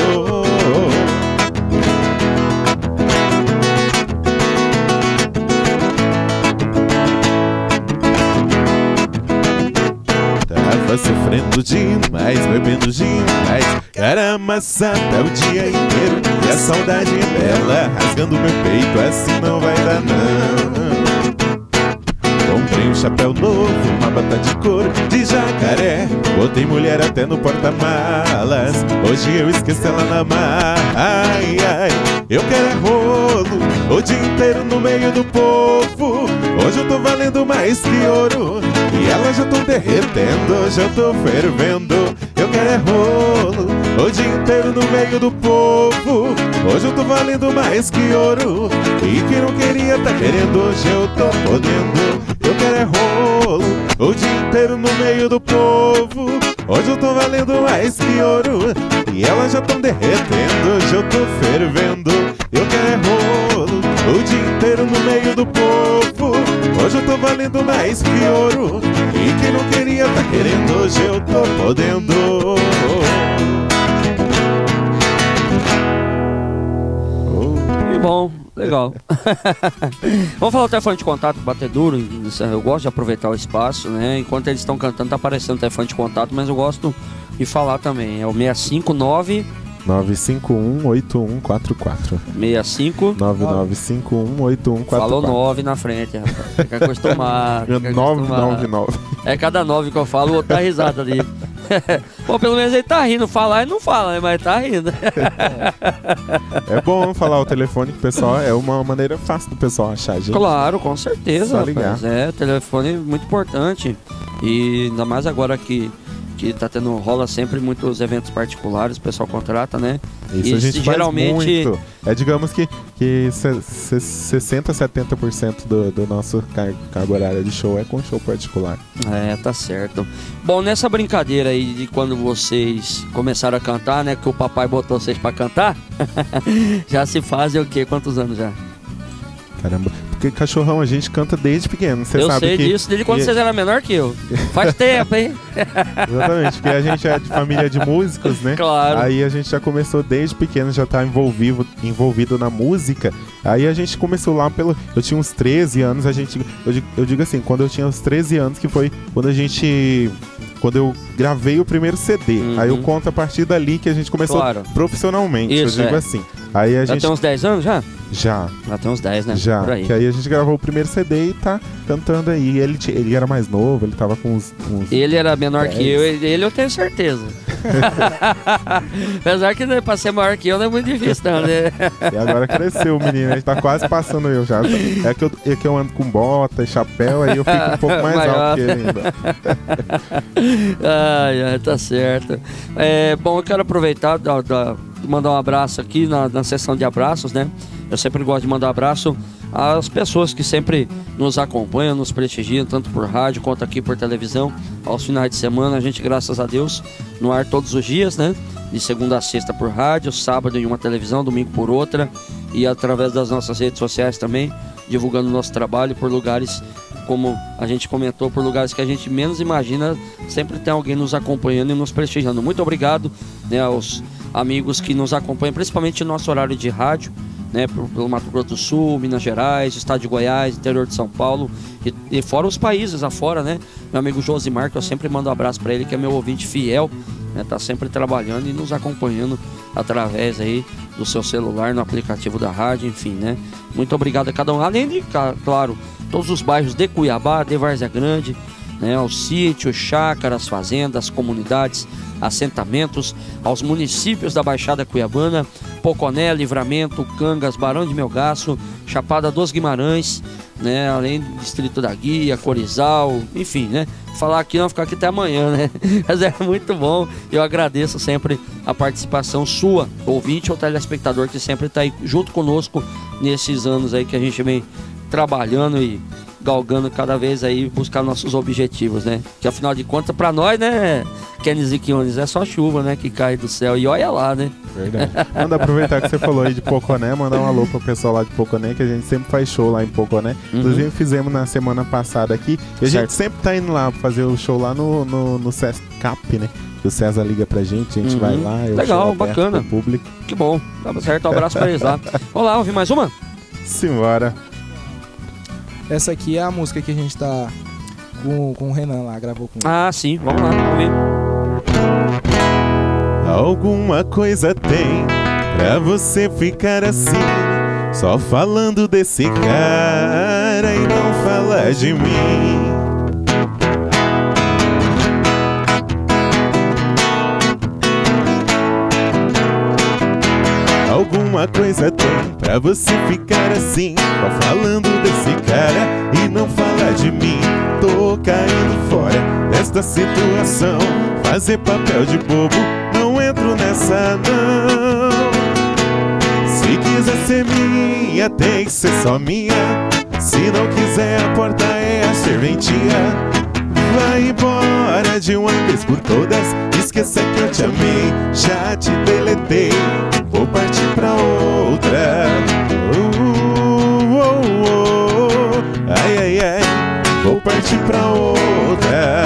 Tava sofrendo demais, bebendo demais, cara amassada o dia inteiro e a saudade dela rasgando meu peito, assim não vai dar não. Comprei um chapéu novo, uma bata de couro de jacaré. Botei mulher até no porta-malas, hoje eu esqueci ela na mar. Ai, ai, eu quero é rolo o dia inteiro no meio do povo. Hoje eu tô valendo mais que ouro e elas já tão derretendo, hoje eu tô fervendo. Eu quero é rolo o dia inteiro no meio do povo. Hoje eu tô valendo mais que ouro e quem não queria tá querendo, hoje eu tô podendo. Eu quero é rolo o dia inteiro no meio do povo. Hoje eu tô valendo mais que ouro e elas já tão derretendo, hoje eu tô fervendo. Eu quero é rolo o dia inteiro no meio do povo. Hoje eu tô valendo mais que ouro e quem não queria tá querendo, hoje eu tô podendo. Que bom, legal. Vamos falar o telefone de contato do Batedouro. Eu gosto de aproveitar o espaço, né? Enquanto eles estão cantando, tá aparecendo o telefone de contato, mas eu gosto de falar também. É o seis cinco nove nove cinco um oito um quatro quatro. seis cinco nove nove cinco um oito um quatro quatro. Falou nove na frente, rapaz. Fica acostumado. nove nove nove. É cada nove que eu falo, o outro tá risado ali. Bom, pelo menos ele tá rindo. Falar ele não fala, né? Mas tá rindo. É bom falar o telefone que o pessoal é uma maneira fácil do pessoal achar a gente. Claro, com certeza. Só ligar. Rapaz. É, telefone é muito importante. E ainda mais agora que que tá tendo, rola sempre muitos eventos particulares, o pessoal contrata, né? Isso e a gente geralmente faz muito. É, digamos que, que sessenta, setenta por cento do, do nosso car cargo horário de show é com show particular. É, tá certo. Bom, nessa brincadeira aí de quando vocês começaram a cantar, né? Que o papai botou vocês pra cantar, já se fazem o quê? Quantos anos já? Caramba, porque Cachorrão a gente canta desde pequeno, você eu sabe sei que... disso, desde quando e... vocês eram menor que eu. Faz tempo, hein? Exatamente, porque a gente é de família de músicos, né? Claro. Aí a gente já começou desde pequeno, já tá envolvido, envolvido na música. Aí a gente começou lá pelo... Eu tinha uns treze anos, a gente... Eu digo, eu digo assim, quando eu tinha uns treze anos, que foi quando a gente... Quando eu gravei o primeiro C D. Uhum. Aí eu conto a partir dali que a gente começou claro. profissionalmente, Isso, eu digo é. assim. Aí a já gente... tem uns dez anos já? Já. Já tem uns dez, né? Já. Que aí a gente gravou o primeiro C D e tá cantando aí. Ele, ele era mais novo, ele tava com uns... uns ele era menor dez. Que eu, ele eu tenho certeza. Apesar que né, pra ser maior que eu não é muito difícil não, né? E agora cresceu o menino, ele tá quase passando eu já. É que eu, é que eu ando com bota e chapéu, aí eu fico um pouco mais maior. Alto que ele ainda. Ai, ai, tá certo. É, bom, eu quero aproveitar da, da, mandar um abraço aqui na, na sessão de abraços, né? Eu sempre gosto de mandar um abraço às pessoas que sempre nos acompanham, nos prestigiam, tanto por rádio quanto aqui por televisão. Aos finais de semana, a gente, graças a Deus, no ar todos os dias, né? De segunda a sexta por rádio, sábado em uma televisão, domingo por outra. E através das nossas redes sociais também, divulgando o nosso trabalho por lugares, como a gente comentou, por lugares que a gente menos imagina, sempre tem alguém nos acompanhando e nos prestigiando. Muito obrigado, né, aos amigos que nos acompanham, principalmente no nosso horário de rádio, né, pelo Mato Grosso do Sul, Minas Gerais, estado de Goiás, interior de São Paulo e, e fora os países afora, né? Meu amigo Josimar, que eu sempre mando um abraço para ele, que é meu ouvinte fiel, né, tá sempre trabalhando e nos acompanhando através aí do seu celular, no aplicativo da rádio, enfim, né? Muito obrigado a cada um, além de, claro, todos os bairros de Cuiabá, de Várzea Grande, né, aos sítios, chácaras, fazendas, comunidades, assentamentos, aos municípios da Baixada Cuiabana, Poconé, Livramento, Cangas, Barão de Melgaço, Chapada dos Guimarães, né, além do Distrito da Guia, Corizal, enfim, né? Falar aqui não, ficar aqui até amanhã, né? Mas é muito bom. Eu agradeço sempre a participação sua, ouvinte ou telespectador, que sempre está aí junto conosco nesses anos aí que a gente vem trabalhando e galgando cada vez aí buscar nossos objetivos, né? Que afinal de contas, para nós, né, Kenis e Kiones, é só chuva, né, que cai do céu. E olha lá, né? Verdade. Manda aproveitar que você falou aí de Poconé, mandar um alô pro pessoal lá de Poconé, que a gente sempre faz show lá em Poconé. Uhum. Inclusive fizemos na semana passada aqui. E a certo. gente sempre tá indo lá fazer o show lá no, no, no Sescap, né? Que o César liga pra gente, a gente uhum. vai lá. Legal, bacana. Público. Que bom. Tá certo, um abraço pra eles lá. Olá, ouvir mais uma? Simbora. Essa aqui é a música que a gente tá com, com o Renan lá, gravou com ele. Ah, sim, vamos lá, vamos ver. Alguma coisa tem pra você ficar assim, só falando desse cara e não falar de mim. Alguma coisa tem pra você ficar assim, só falando desse cara e não falar de mim. Tô caindo fora desta situação, fazer papel de bobo, não entro nessa não. Se quiser ser minha, tem que ser só minha. Se não quiser, a porta é a serventia. Vai embora de uma vez por todas, esqueça que eu te amei, já te deletei. Vou partir pra outra. Uh, uh, uh, uh. Ai, ai, ai. Vou partir pra outra.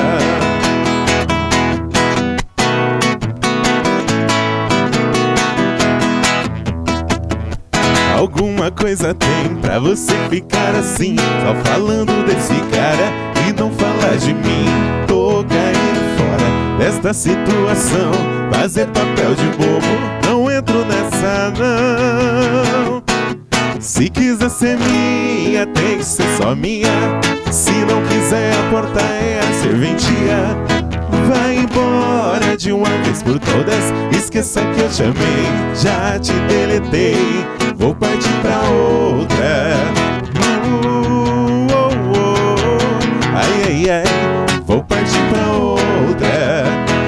Alguma coisa tem pra você ficar assim, só falando desse cara e não falar de mim. Tô caindo fora desta situação, fazer papel de bobo, não entro nessa não. Se quiser ser minha, tem que ser só minha. Se não quiser, a porta é a serventia. Vai embora de uma vez por todas, esqueça que eu te amei, já te deletei. Vou partir pra outra. Uh, uh, uh. Ai, ai, ai. Vou partir pra outra.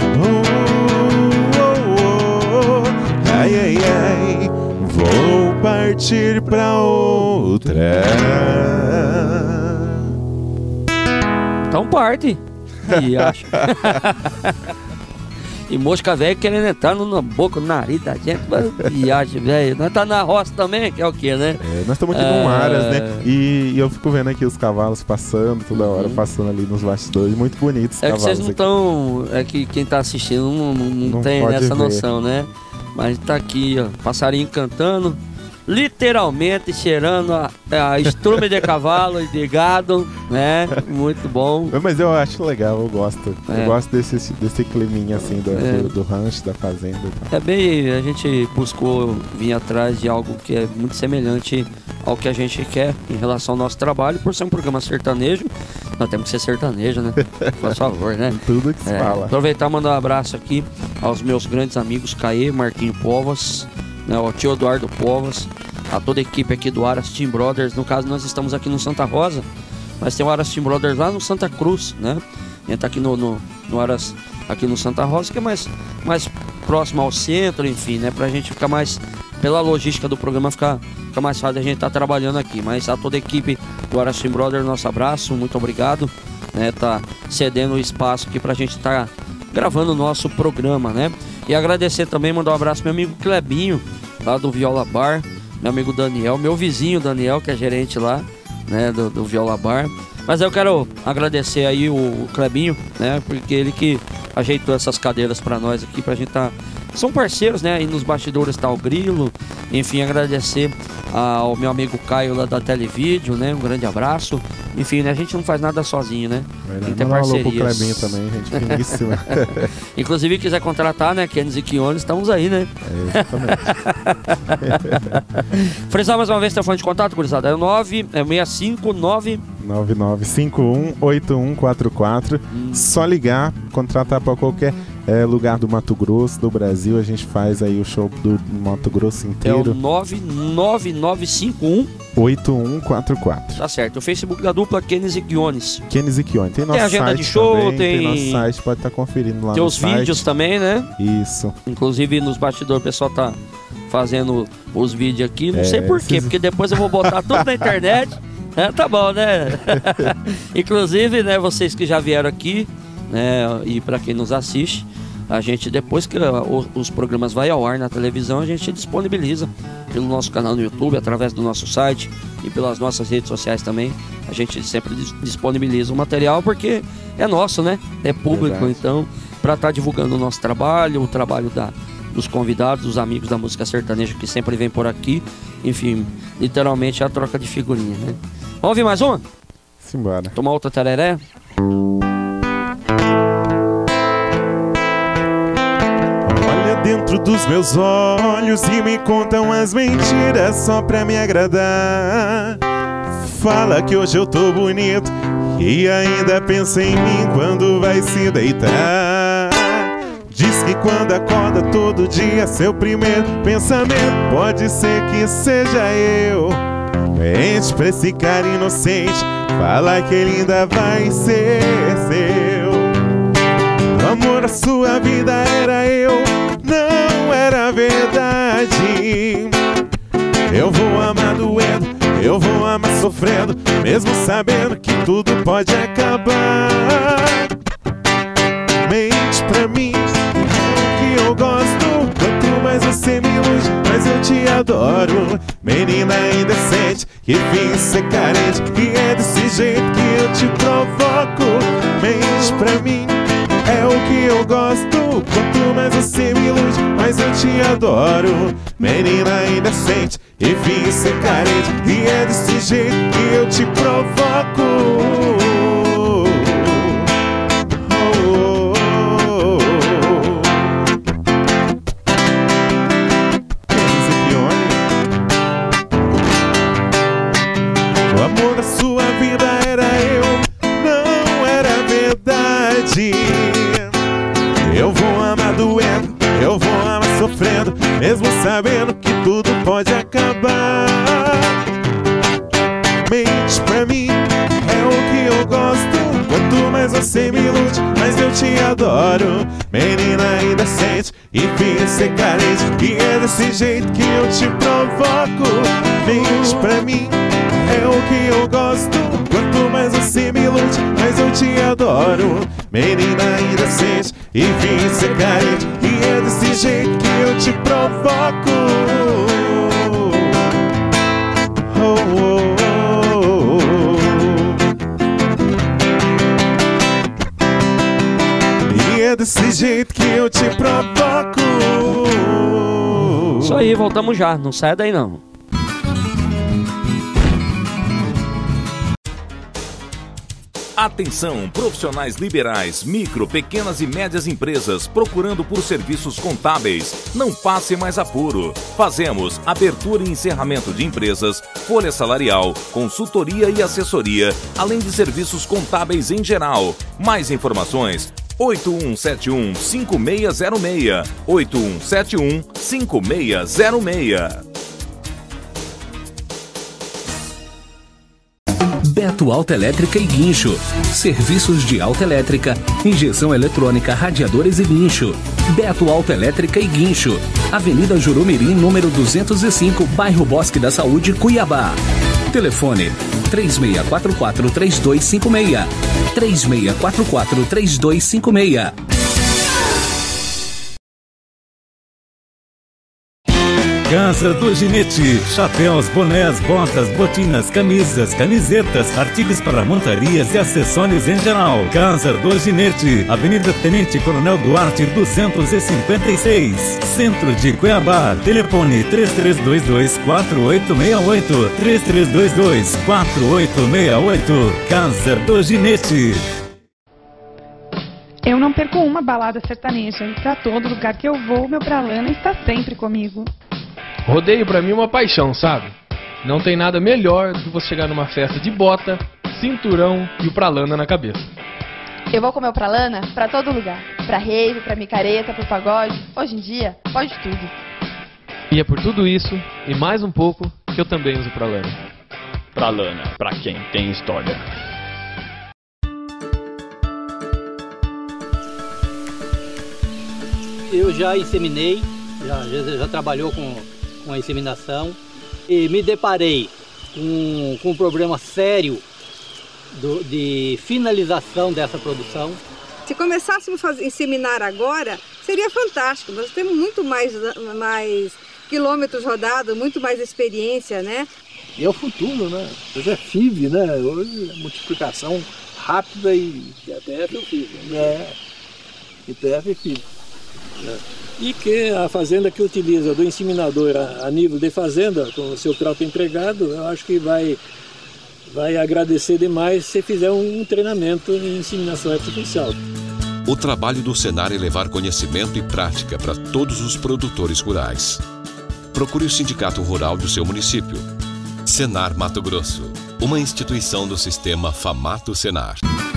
Ai, ai, ai, vou partir pra outra. Então parte. E acho. E mosca velha querendo entrar no, na boca, no nariz da gente. Viagem, velho. Nós tá na roça também, que é o que, né? É, nós estamos aqui é... no Aras, né? E, e eu fico vendo aqui os cavalos passando toda hora, uhum. passando ali nos bastidores. Muito bonitos os é cavalos. É que vocês não estão. É que quem tá assistindo não, não, não, não tem essa ver. noção, né? Mas tá aqui, ó. Passarinho cantando. Literalmente cheirando a, a estrume de cavalo e de gado, né? Muito bom. Mas eu acho legal, eu gosto. É. Eu gosto desse, desse climinha assim do, é. do, do rancho, da fazenda. É bem, a gente buscou vir atrás de algo que é muito semelhante ao que a gente quer em relação ao nosso trabalho. Por ser um programa sertanejo, nós temos que ser sertanejo, né? Por favor, né? Tudo que se é. fala. Aproveitar e mandar um abraço aqui aos meus grandes amigos Caê, Marquinho Povas, né, o tio Eduardo Povas, a toda a equipe aqui do Aras Team Brothers. No caso, nós estamos aqui no Santa Rosa, mas tem o Aras Team Brothers lá no Santa Cruz, né? A gente tá aqui no, no, no Aras, aqui no Santa Rosa, que é mais, mais próximo ao centro, enfim, né? Pra gente ficar mais, pela logística do programa, ficar, ficar mais fácil a gente tá trabalhando aqui. Mas a toda a equipe do Aras Team Brothers, nosso abraço, muito obrigado, né? Tá cedendo o espaço aqui pra gente tá gravando o nosso programa, né? E agradecer também, mandar um abraço pro meu amigo Clebinho, lá do Viola Bar, meu amigo Daniel, meu vizinho Daniel, que é gerente lá, né, do, do Viola Bar. Mas eu quero agradecer aí o, o Clebinho, né, porque ele que ajeitou essas cadeiras pra nós aqui, pra gente tá são parceiros, né? Aí nos bastidores está o Grilo. Enfim, agradecer ao meu amigo Caio lá da Televídeo, né? Um grande abraço. Enfim, né? A gente não faz nada sozinho, né? Tem que ter parcerias. Um alô pro Clebinho também, gente finíssima. Inclusive, quiser contratar, né? Kenis e Quiones, estamos aí, né? É, exatamente. Frisar mais uma vez o telefone de contato, gurizada. É o nove seis cinco nove nove nove cinco um oito um quatro quatro. Hum. Só ligar, contratar para qualquer é, lugar do Mato Grosso, do Brasil. A gente faz aí o show do Mato Grosso inteiro. É o nove nove nove cinco um oito um quatro quatro. Tá certo. O Facebook da dupla Kenis e Quiones. Kenis e Quiones. Tem nosso tem agenda site de show, também, tem... tem nosso site, pode estar tá conferindo lá tem no os site. vídeos também, né? Isso. Inclusive nos bastidores o pessoal tá fazendo os vídeos aqui. Não é, sei por quê, esses... porque depois eu vou botar tudo na internet. É, tá bom, né? Inclusive, né, vocês que já vieram aqui, né, e para quem nos assiste, a gente, depois que uh, os programas vai ao ar na televisão, a gente disponibiliza pelo nosso canal no YouTube, através do nosso site e pelas nossas redes sociais também. A gente sempre disponibiliza o material porque é nosso, né? É público. Verdade. Então, para estar tá divulgando o nosso trabalho, o trabalho da, dos convidados, dos amigos da música sertaneja que sempre vem por aqui. Enfim, literalmente é a troca de figurinha, né? Vamos ouvir mais uma? Simbora. Tomar outra tereré? Olha dentro dos meus olhos e me contam as mentiras só pra me agradar. Fala que hoje eu tô bonito e ainda pensa em mim quando vai se deitar. Diz que quando acorda todo dia seu primeiro pensamento pode ser que seja eu. Mente pra esse cara inocente, fala que ele ainda vai ser seu. O amor da sua vida era eu, não era verdade. Eu vou amar doendo, eu vou amar sofrendo, mesmo sabendo que tudo pode acabar. Mente pra mim, que eu gosto. Quanto mais você me ilude, mais eu te adoro. Menina indecente, que vim ser carente, e é desse jeito que eu te provoco. Mente pra mim, é o que eu gosto. Quanto mais você me ilude, mais eu te adoro. Menina indecente, e vim ser carente, e é desse jeito que eu te provoco. Eu vou amar doendo, eu vou amar sofrendo, mesmo sabendo que tudo pode acabar. Mente pra mim, é o que eu gosto. Quanto mais você me ilude, mais eu te adoro. Menina indecente, enfim ser carente, e é desse jeito que eu te provoco. Mente pra mim, é o que eu gosto. Quanto mais você me ilude, mais eu te adoro. Menina indecente, enfim ser carente, e é desse jeito que eu te provoco. Oh, oh, oh, oh. E é desse jeito que eu te provoco. Isso aí, voltamos já, não sai daí não. Atenção, profissionais liberais, micro, pequenas e médias empresas procurando por serviços contábeis. Não passe mais apuro. Fazemos abertura e encerramento de empresas, folha salarial, consultoria e assessoria, além de serviços contábeis em geral. Mais informações: oito um sete um, cinco seis zero seis, oito um sete um, cinco seis zero seis. Beto Autoelétrica e Guincho. Serviços de autoelétrica, injeção eletrônica, radiadores e guincho. Beto Autoelétrica e Guincho. Avenida Jurumirim, número duzentos e cinco, bairro Bosque da Saúde, Cuiabá. Telefone três seis quatro quatro, três dois cinco seis. três seis quatro quatro, três dois cinco seis. Câncer do Ginete. Chapéus, bonés, botas, botinas, camisas, camisetas, artigos para montarias e acessórios em geral. Câncer do Ginete. Avenida Tenente Coronel Duarte, duzentos e cinquenta e seis. Centro de Cuiabá. Telefone três três dois dois, quatro oito seis oito. três três dois dois, quatro oito seis oito. Câncer do Ginete. Eu não perco uma balada sertaneja e pra todo lugar que eu vou, meu Pralana está sempre comigo. Rodeio pra mim é uma paixão, sabe? Não tem nada melhor do que você chegar numa festa de bota, cinturão e o Pralana na cabeça. Eu vou com meu Pralana pra todo lugar. Pra rave, pra micareta, pro pagode. Hoje em dia, pode tudo. E é por tudo isso, e mais um pouco, que eu também uso Pralana. Pralana, pra quem tem história. Eu já inseminei, já, já, já trabalhou com, com a inseminação e me deparei com, com um problema sério do, de finalização dessa produção. Se começássemos a inseminar agora, seria fantástico. Nós temos muito mais, mais quilômetros rodados, muito mais experiência, né? E é o futuro, né? Hoje é F I V, né? Hoje é multiplicação rápida e... E até é F I V. É, e T F e F I V. É. E que a fazenda que utiliza do inseminador a, a nível de fazenda, com o seu próprio empregado, eu acho que vai, vai agradecer demais se fizer um, um treinamento em inseminação artificial. O trabalho do Senar é levar conhecimento e prática para todos os produtores rurais. Procure o Sindicato Rural do seu município. Senar Mato Grosso, uma instituição do sistema Famato Senar.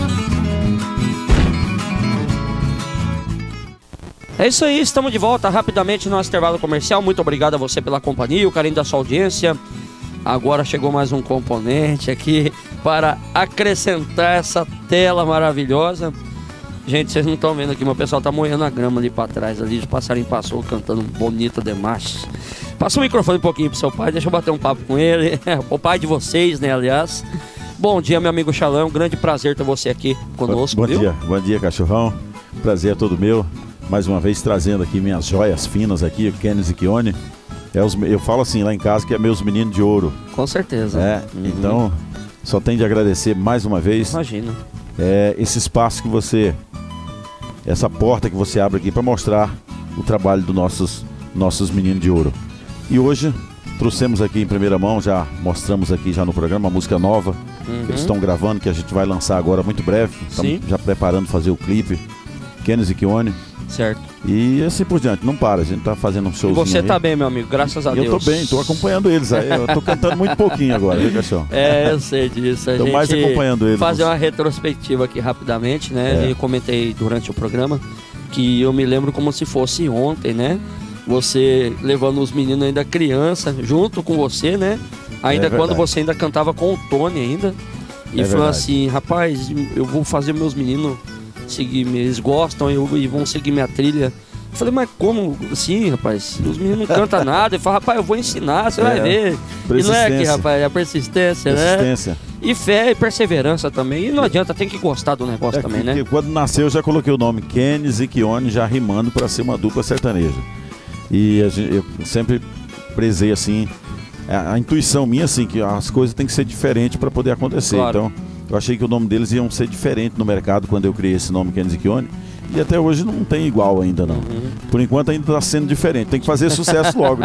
É isso aí, estamos de volta rapidamente no nosso intervalo comercial. Muito obrigado a você pela companhia, o carinho da sua audiência. Agora chegou mais um componente aqui para acrescentar essa tela maravilhosa. Gente, vocês não estão vendo aqui, mas o pessoal tá moendo a grama ali para trás. Ali o passarinho passou cantando Bonita demais. Passa o microfone um pouquinho pro seu pai, deixa eu bater um papo com ele. O pai de vocês, né, aliás. Bom dia, meu amigo Xalão, um grande prazer ter você aqui conosco. Bom viu? dia, bom dia, cachorrão. Prazer é todo meu. Mais uma vez trazendo aqui minhas joias finas aqui, o Kenis e Kione. É os, eu falo assim lá em casa que é meus meninos de ouro. Com certeza. É, uhum. Então, só tenho de agradecer mais uma vez. Imagina. É, esse espaço que você, essa porta que você abre aqui para mostrar o trabalho dos nossos, nossos meninos de ouro. E hoje trouxemos aqui em primeira mão, já mostramos aqui já no programa, uma música nova uhum. que eles estão gravando, que a gente vai lançar agora muito breve. Estamos já preparando fazer o clipe. Kenis e Kione. Certo. E assim por diante, não para, a gente tá fazendo um showzinho. E você aí. Tá bem, meu amigo, graças a eu Deus. Eu tô bem, tô acompanhando eles aí, eu tô cantando muito pouquinho agora, viu, cachorro? É, eu sei disso. A tô gente mais acompanhando eles. Fazer uma retrospectiva aqui rapidamente, né? É. Eu comentei durante o programa que eu me lembro como se fosse ontem, né? Você levando os meninos ainda criança junto com você, né? Ainda é quando você ainda cantava com o Tony ainda. E é falou verdade. Assim, rapaz, eu vou fazer meus meninos seguir, eles gostam eu, e vão seguir minha trilha. Eu falei, mas como assim, rapaz? Os meninos não cantam nada. Ele falou, rapaz, eu vou ensinar, você é, vai ver. E não é que, rapaz, é a persistência, persistência, né? E fé e perseverança também. E não adianta, tem que gostar do negócio é, também, né? Quando nasceu, eu já coloquei o nome Kenis e Kione, já rimando para ser uma dupla sertaneja. E a gente, eu sempre prezei assim, a, a intuição minha, assim, que as coisas têm que ser diferentes para poder acontecer. Claro. Então, eu achei que o nome deles iam ser diferente no mercado quando eu criei esse nome, Kenis e Kione. E até hoje não tem igual ainda, não. Uhum. Por enquanto ainda está sendo diferente. Tem que fazer sucesso logo. Né?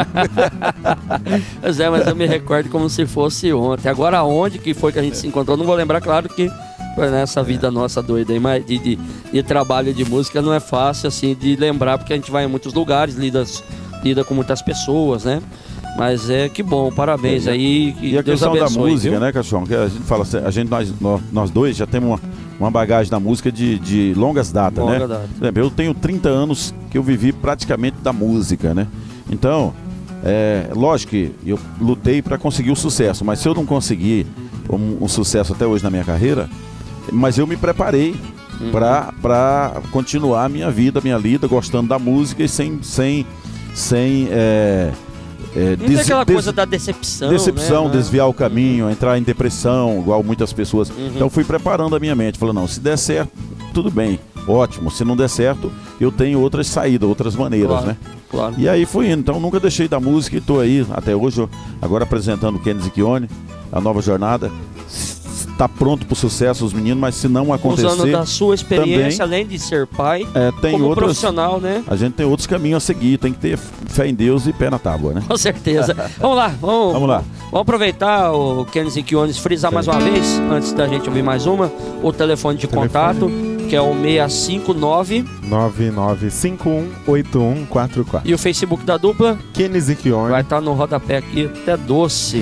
Pois é, mas eu me recordo como se fosse ontem. Agora onde que foi que a gente é. se encontrou? Não vou lembrar, claro que foi nessa vida é. nossa doida aí, mas de, de, de trabalho de música não é fácil assim de lembrar, porque a gente vai em muitos lugares, lida, lida com muitas pessoas, né? Mas é que bom, parabéns é, aí. Que e a Deus questão abençoe, da música, viu? né, cachorro? Que a gente fala, a gente, nós, nós dois já temos uma, uma bagagem da música de, de longas datas, Longa né? Data. Eu tenho trinta anos que eu vivi praticamente da música, né? Então, é, lógico que eu lutei para conseguir o sucesso, mas se eu não conseguir um, um sucesso até hoje na minha carreira, mas eu me preparei uhum. para continuar a minha vida, a minha lida, gostando da música e sem... sem, sem é, É, não tem aquela coisa da decepção, Decepção, né? desviar o caminho, uhum. entrar em depressão, igual muitas pessoas. Uhum. Então fui preparando a minha mente, falando, não, se der certo, tudo bem. ótimo. Se não der certo, eu tenho outras saídas, outras maneiras, Claro, né? claro. E aí fui indo. Então nunca deixei da música e tô aí até hoje, eu- agora apresentando o Kenny Zicchione, a nova jornada. Está pronto pro sucesso os meninos, mas se não acontecer... Usando da sua experiência, também, além de ser pai, é, tem como outras, profissional, né? A gente tem outros caminhos a seguir, tem que ter fé em Deus e pé na tábua, né? Com certeza. Vamos lá, vamos, Vamos lá. Vamos aproveitar o Kenny Zicchione, frisar mais uma vez, antes da gente ouvir mais uma, o telefone de contato, que é o seis cinco nove nove nove cinco um oito um quatro quatro. e o Facebook da dupla. Kenny Zicchione. Vai estar no rodapé aqui, até doce.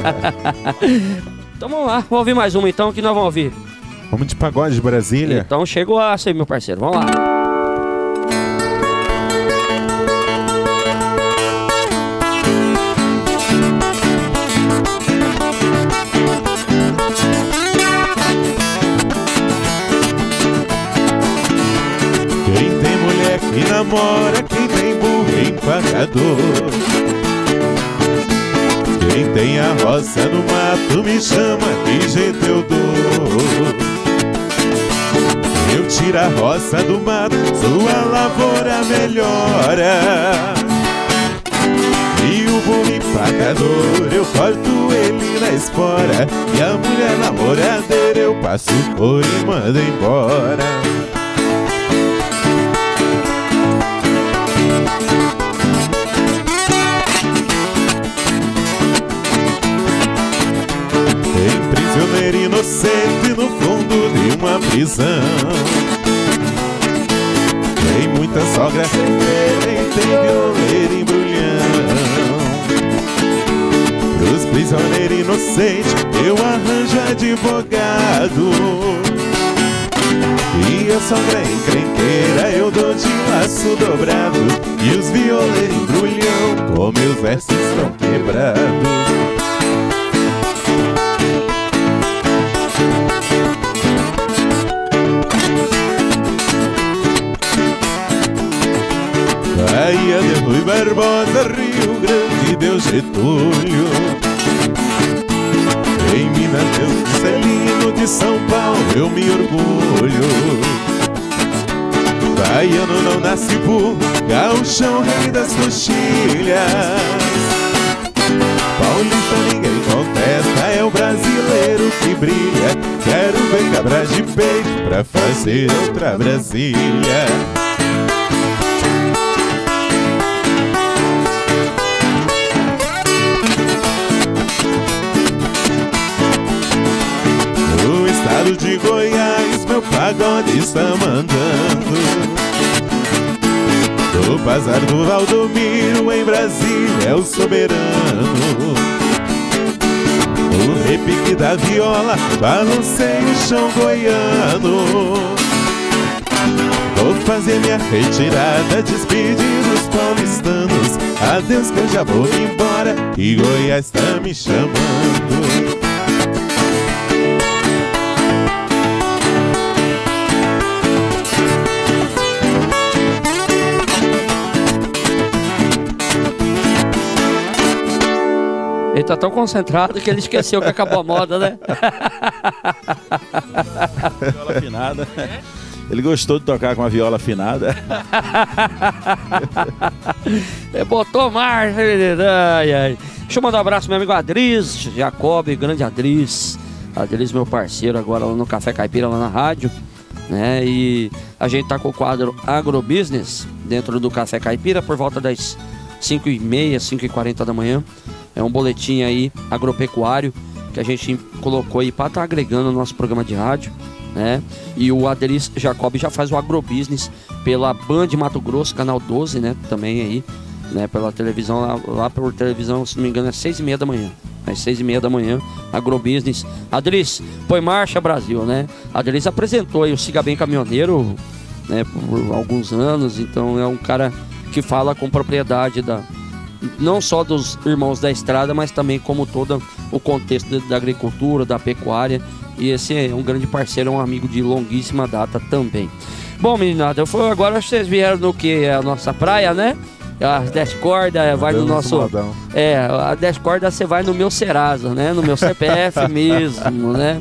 Então vamos lá, vamos ouvir mais uma então, que nós vamos ouvir. Vamos de pagode de Brasília. Então chega o aço aí, meu parceiro, vamos lá. Quem tem mulher que namora, quem tem burro empacador. Quem tem a roça no mato me chama, que jeito eu dou. Eu tiro a roça do mato, sua lavoura melhora. E o burro empacador, eu corto ele na espora. E a mulher namoradeira, eu passo por e mando embora. Tem prisioneiro inocente no fundo de uma prisão. Tem muita sogra sem terem, tem violeiro embrulhão. Pros prisioneiros inocentes eu arranjo advogado. E a sogra encrenqueira eu dou de laço dobrado. E os violeiros embrulhão com meus versos estão quebrados. Bahia de Rui Barbosa, Rio Grande, Deus Getúlio. Em Minas, Deus Celino, de São Paulo, eu me orgulho. Baiano não nasce burro, gaúchão, rei das coxilhas. Paulista ninguém contesta, é o brasileiro que brilha. Quero ver cabra de peito pra fazer outra Brasília. No estado de Goiás, meu pagode está mandando. Do bazar do Valdomiro, em Brasília, é o soberano. O repique da viola, balancei o chão goiano. Vou fazer minha retirada, despedir dos paulistanos. Adeus que eu já vou embora, que Goiás tá me chamando. Ele tá tão concentrado que ele esqueceu que acabou a moda, né? Viola afinada. Ele gostou de tocar com a viola afinada. Ele botou marcha, menino. Ai, ai. Deixa eu mandar um abraço pro meu amigo Adris Jacob, grande Adris. Adris, meu parceiro, agora lá no Café Caipira, lá na rádio. Né? E a gente tá com o quadro Agrobusiness dentro do Café Caipira por volta das cinco e meia, cinco e quarenta da manhã. É um boletim aí agropecuário que a gente colocou aí para estar tá agregando no nosso programa de rádio, né? E o Adris Jacob já faz o agrobusiness pela Band Mato Grosso, canal doze, né? Também aí, né? Pela televisão, lá, lá por televisão, se não me engano, é seis e meia da manhã. Às seis e meia da manhã, agrobusiness. Adris, põe marcha, Brasil, né? Adris apresentou aí o Siga Bem Caminhoneiro, né? Por alguns anos, então é um cara que fala com propriedade da... não só dos irmãos da estrada, mas também como todo o contexto da agricultura, da pecuária. E esse é um grande parceiro, um amigo de longuíssima data também. Bom, meninada, eu fui, agora vocês vieram no que é a nossa praia, né? As dez cordas vai no nosso... É, a dez cordas você vai no meu Serasa, né? No meu C P F mesmo, né?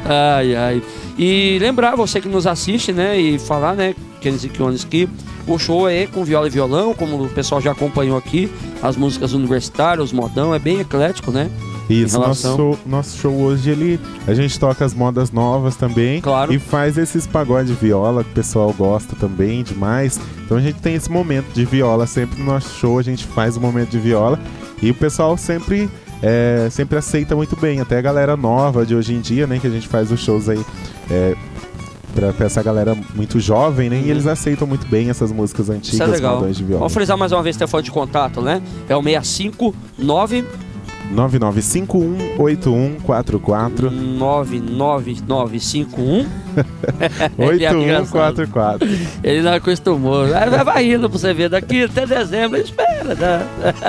Ai, ai. E lembrar você que nos assiste, né? E falar, né, Kenzie Kiones, que o show é com viola e violão, como o pessoal já acompanhou aqui, as músicas universitárias, os modão, é bem eclético, né? Isso, relação... nosso, show, nosso show hoje, ele, a gente toca as modas novas também. Claro. E faz esses pagode viola que o pessoal gosta também demais. Então a gente tem esse momento de viola, sempre no nosso show a gente faz o momento de viola. E o pessoal sempre, é, sempre aceita muito bem, até a galera nova de hoje em dia, né, que a gente faz os shows aí é, pra, pra essa galera muito jovem, né, uhum. E eles aceitam muito bem essas músicas antigas, isso é legal. Modões de viola. Vamos frisar mais uma vez o telefone de contato, né? É o seis cinco nove... nove nove cinco um oito um quatro quatro nove nove nove cinco um oito um quatro quatro. Ele não acostumou. Vai, vai indo pra você ver daqui até dezembro. Espera, né?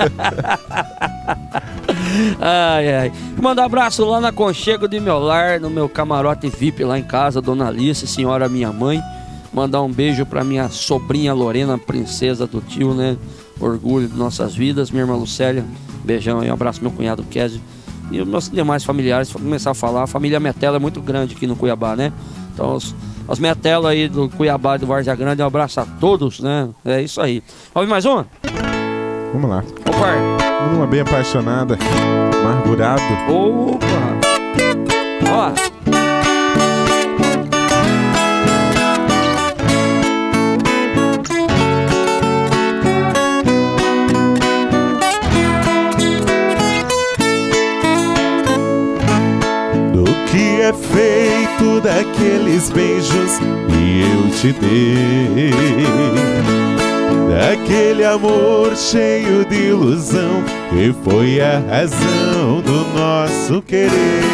Ai, ai. Mandar um abraço lá na Aconchego de meu lar, no meu camarote V I P lá em casa, Dona Alice, senhora minha mãe. Mandar um beijo pra minha sobrinha Lorena, princesa do tio, né? Orgulho de nossas vidas. Minha irmã Lucélia, beijão aí, um abraço meu cunhado Kézio. E os meus demais familiares, para começar a falar, a família Metelo é muito grande aqui no Cuiabá, né? Então, os, os Metelo aí do Cuiabá e do Várzea Grande, um abraço a todos, né? É isso aí. Vamos mais uma? Vamos lá. Opa! Uma bem apaixonada, amargurado. Opa! Ó! Que é feito daqueles beijos que eu te dei, daquele amor cheio de ilusão que foi a razão do nosso querer.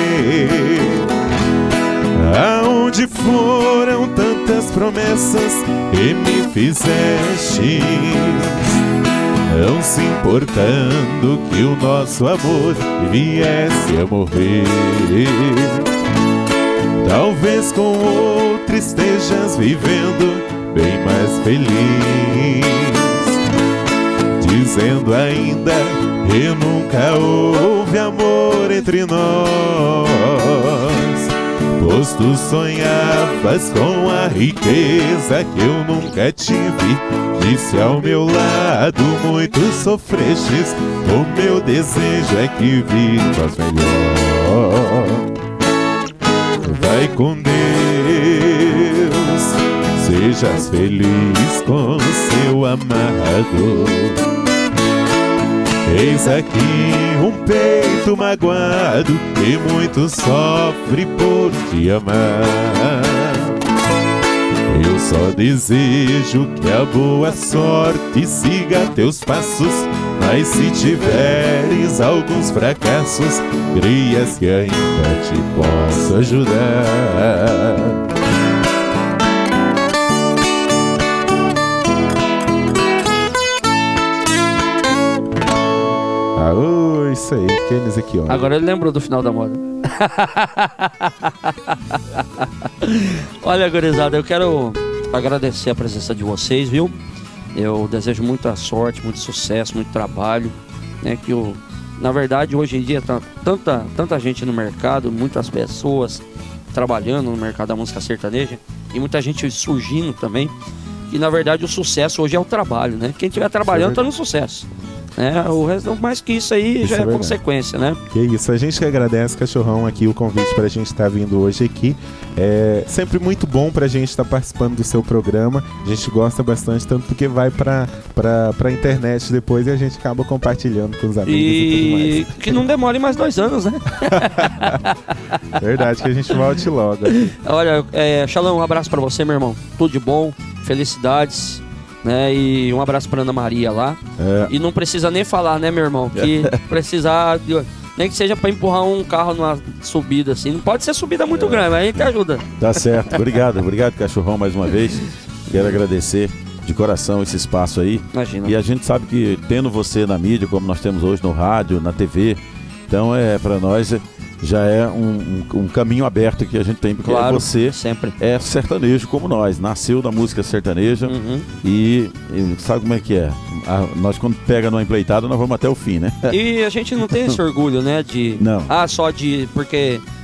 Aonde foram tantas promessas que me fizeste, não se importando que o nosso amor viesse a morrer. Talvez com outro estejas vivendo bem mais feliz, dizendo ainda que nunca houve amor entre nós, pois tu sonhavas com a riqueza que eu nunca tive. Disse ao meu lado muito sofrestes, o meu desejo é que vivas melhor. Vai com Deus, sejas feliz com seu amado. Eis aqui um peito magoado que muito sofre por te amar. Eu só desejo que a boa sorte siga teus passos, mas se tiveres alguns fracassos, crias que ainda te posso ajudar. Ah, oh, isso aí, Kenzie aqui, ó. Agora ele lembrou do final da moda. Olha, gurizada, eu quero agradecer a presença de vocês, viu? Eu desejo muita sorte, muito sucesso, muito trabalho, né? Que o, na verdade, hoje em dia tá tanta, tanta gente no mercado, muitas pessoas trabalhando no mercado da música sertaneja e muita gente surgindo também. E na verdade o sucesso hoje é o trabalho, né? Quem estiver trabalhando está no sucesso. É, o resto, mais que isso aí, isso já é, é consequência, né? Que isso, a gente que agradece, Cachorrão, aqui o convite pra gente estar vindo hoje aqui. É sempre muito bom pra gente estar participando do seu programa. A gente gosta bastante, tanto porque vai pra, pra, pra internet depois e a gente acaba compartilhando com os amigos e, e tudo mais. Que não demore mais dois anos, né? Verdade, que a gente volte logo. Olha, é, Xalão, um abraço pra você, meu irmão. Tudo de bom, felicidades. Né? E um abraço pra Ana Maria lá. É. E não precisa nem falar, né, meu irmão? Que precisar, de, nem que seja pra empurrar um carro numa subida assim. Não pode ser subida muito é. grande, mas a gente ajuda. Tá certo. Obrigado, obrigado, Cachorrão, mais uma vez. Quero agradecer de coração esse espaço aí. Imagina. E a gente sabe que tendo você na mídia, como nós temos hoje no rádio, na T V, então é pra nós. Já é um, um, um caminho aberto que a gente tem, porque claro, você sempre é sertanejo como nós, nasceu da música sertaneja. Uhum. e, e sabe como é que é? A, nós quando pega numa empleitada, nós vamos até o fim, né? E a gente não tem esse orgulho, né, de... Não. Ah, só de... Porque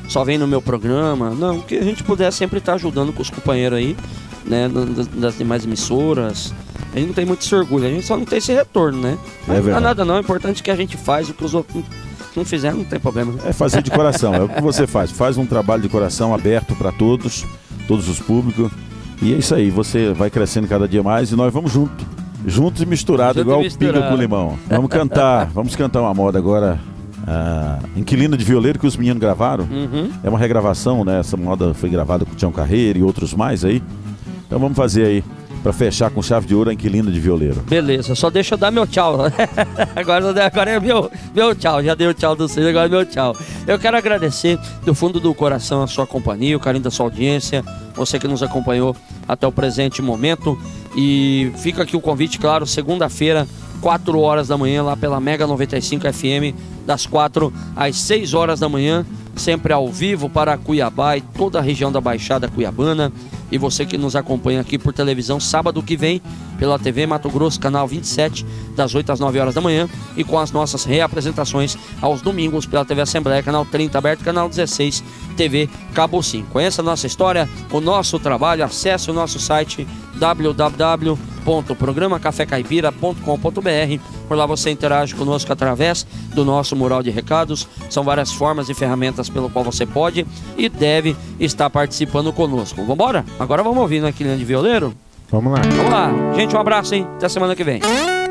só vem no meu programa. Não, que a gente puder sempre estar ajudando com os companheiros aí, né, das, das demais emissoras. A gente não tem muito esse orgulho, a gente só não tem esse retorno, né? É não dá verdade. nada não, é importante que a gente faz o que os outros não fizeram, não tem problema. É fazer de coração, é o que você faz. Faz um trabalho de coração aberto para todos, todos os públicos. E é isso aí, você vai crescendo cada dia mais e nós vamos junto. Juntos e misturados, igual pinga com limão. Vamos cantar, vamos cantar uma moda agora. Ah, Inquilina de Violeiro, que os meninos gravaram. Uhum. É uma regravação, né? Essa moda foi gravada com o Tião Carreiro e outros mais aí. Então vamos fazer aí, pra fechar com chave de ouro, a Inquilina de Violeiro. Beleza, só deixa eu dar meu tchau. agora, agora é meu, meu tchau, já dei o tchau do Cid, agora é meu tchau. Eu quero agradecer do fundo do coração a sua companhia, o carinho da sua audiência, você que nos acompanhou até o presente momento. E fica aqui o convite, claro, segunda-feira, quatro horas da manhã, lá pela Mega noventa e cinco F M, das quatro às seis horas da manhã, sempre ao vivo para Cuiabá e toda a região da Baixada Cuiabana. E você que nos acompanha aqui por televisão, sábado que vem, pela T V Mato Grosso, canal vinte e sete, das oito às nove horas da manhã, e com as nossas reapresentações aos domingos pela T V Assembleia, canal trinta aberto, canal dezesseis, T V Cabo cinco. Conheça a nossa história, o nosso trabalho, acesse o nosso site w w w ponto programa café caipira ponto com ponto b r. Por lá você interage conosco através do nosso mural de recados. São várias formas e ferramentas pelo qual você pode e deve estar participando conosco. Vamos embora? Agora vamos ouvir na Inquilina de Violeiro? Vamos lá. Vamos lá. Gente, um abraço, hein? Até semana que vem.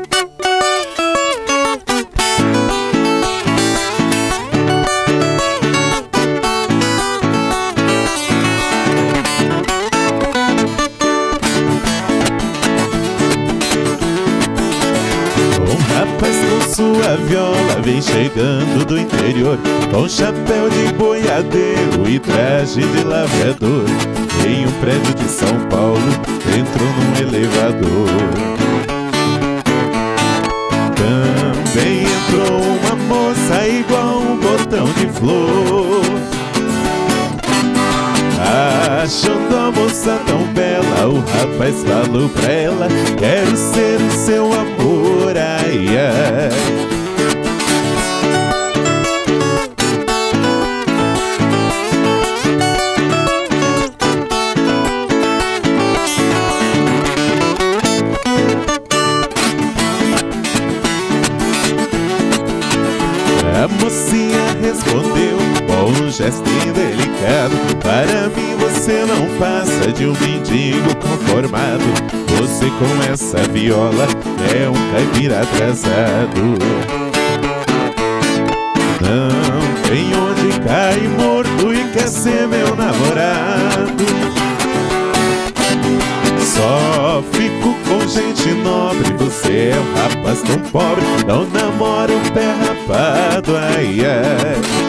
Sua viola vem chegando do interior, com chapéu de boiadeiro e traje de lavrador. Em um prédio de São Paulo, entrou num elevador. Também entrou uma moça igual um botão de flor. Achando a moça tão bela, o rapaz falou pra ela: quero ser o seu amor, ai, ai. A mocinha respondeu com um gesto indelicado: para mim você não passa de um mendigo conformado. Você com essa viola é um caipira atrasado. Não tem onde cair morto e quer ser meu namorado. Só fico com gente nobre, você é um rapaz tão pobre, não namora um pé rapado, ai, ai.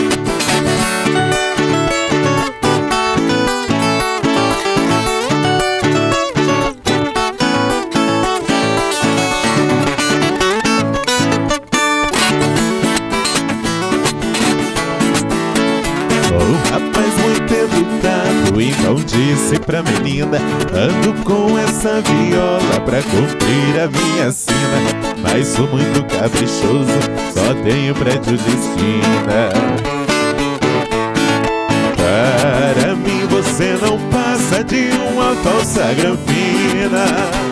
O rapaz muito educado então disse pra menina: ando com essa viola pra cumprir a minha sina, mas sou muito caprichoso, só tenho prédio de esquina. Para mim você não passa de uma falsa granfina.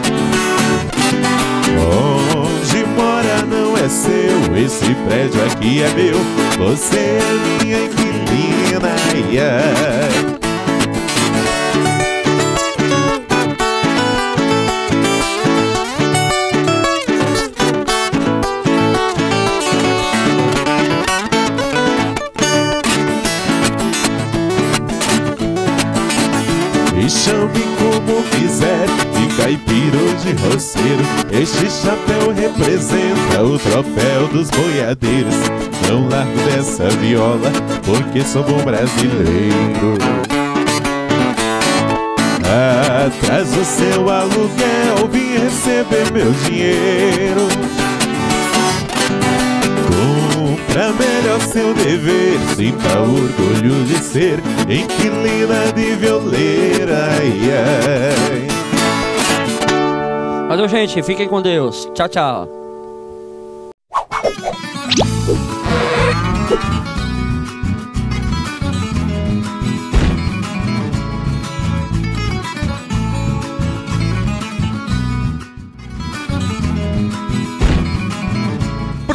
Onde mora não é seu, esse prédio aqui é meu, você é minha inquilina, ai, ai. E chame como quiser, de caipira ou de roceiro, este chapéu representa o troféu dos boiadeiros. Não largo dessa viola, porque sou bom brasileiro. Atrás do seu aluguel, vim receber meu dinheiro. Cumpra melhor seu dever, sinta orgulho de ser inquilina de violeira, ai, ai. Valeu, gente. Fiquem com Deus. Tchau, tchau.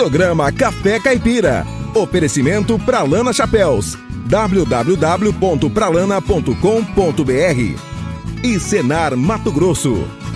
Programa Café Caipira. Oferecimento Pralana Chapéus. w w w ponto pralana ponto com ponto b r e Senar Mato Grosso.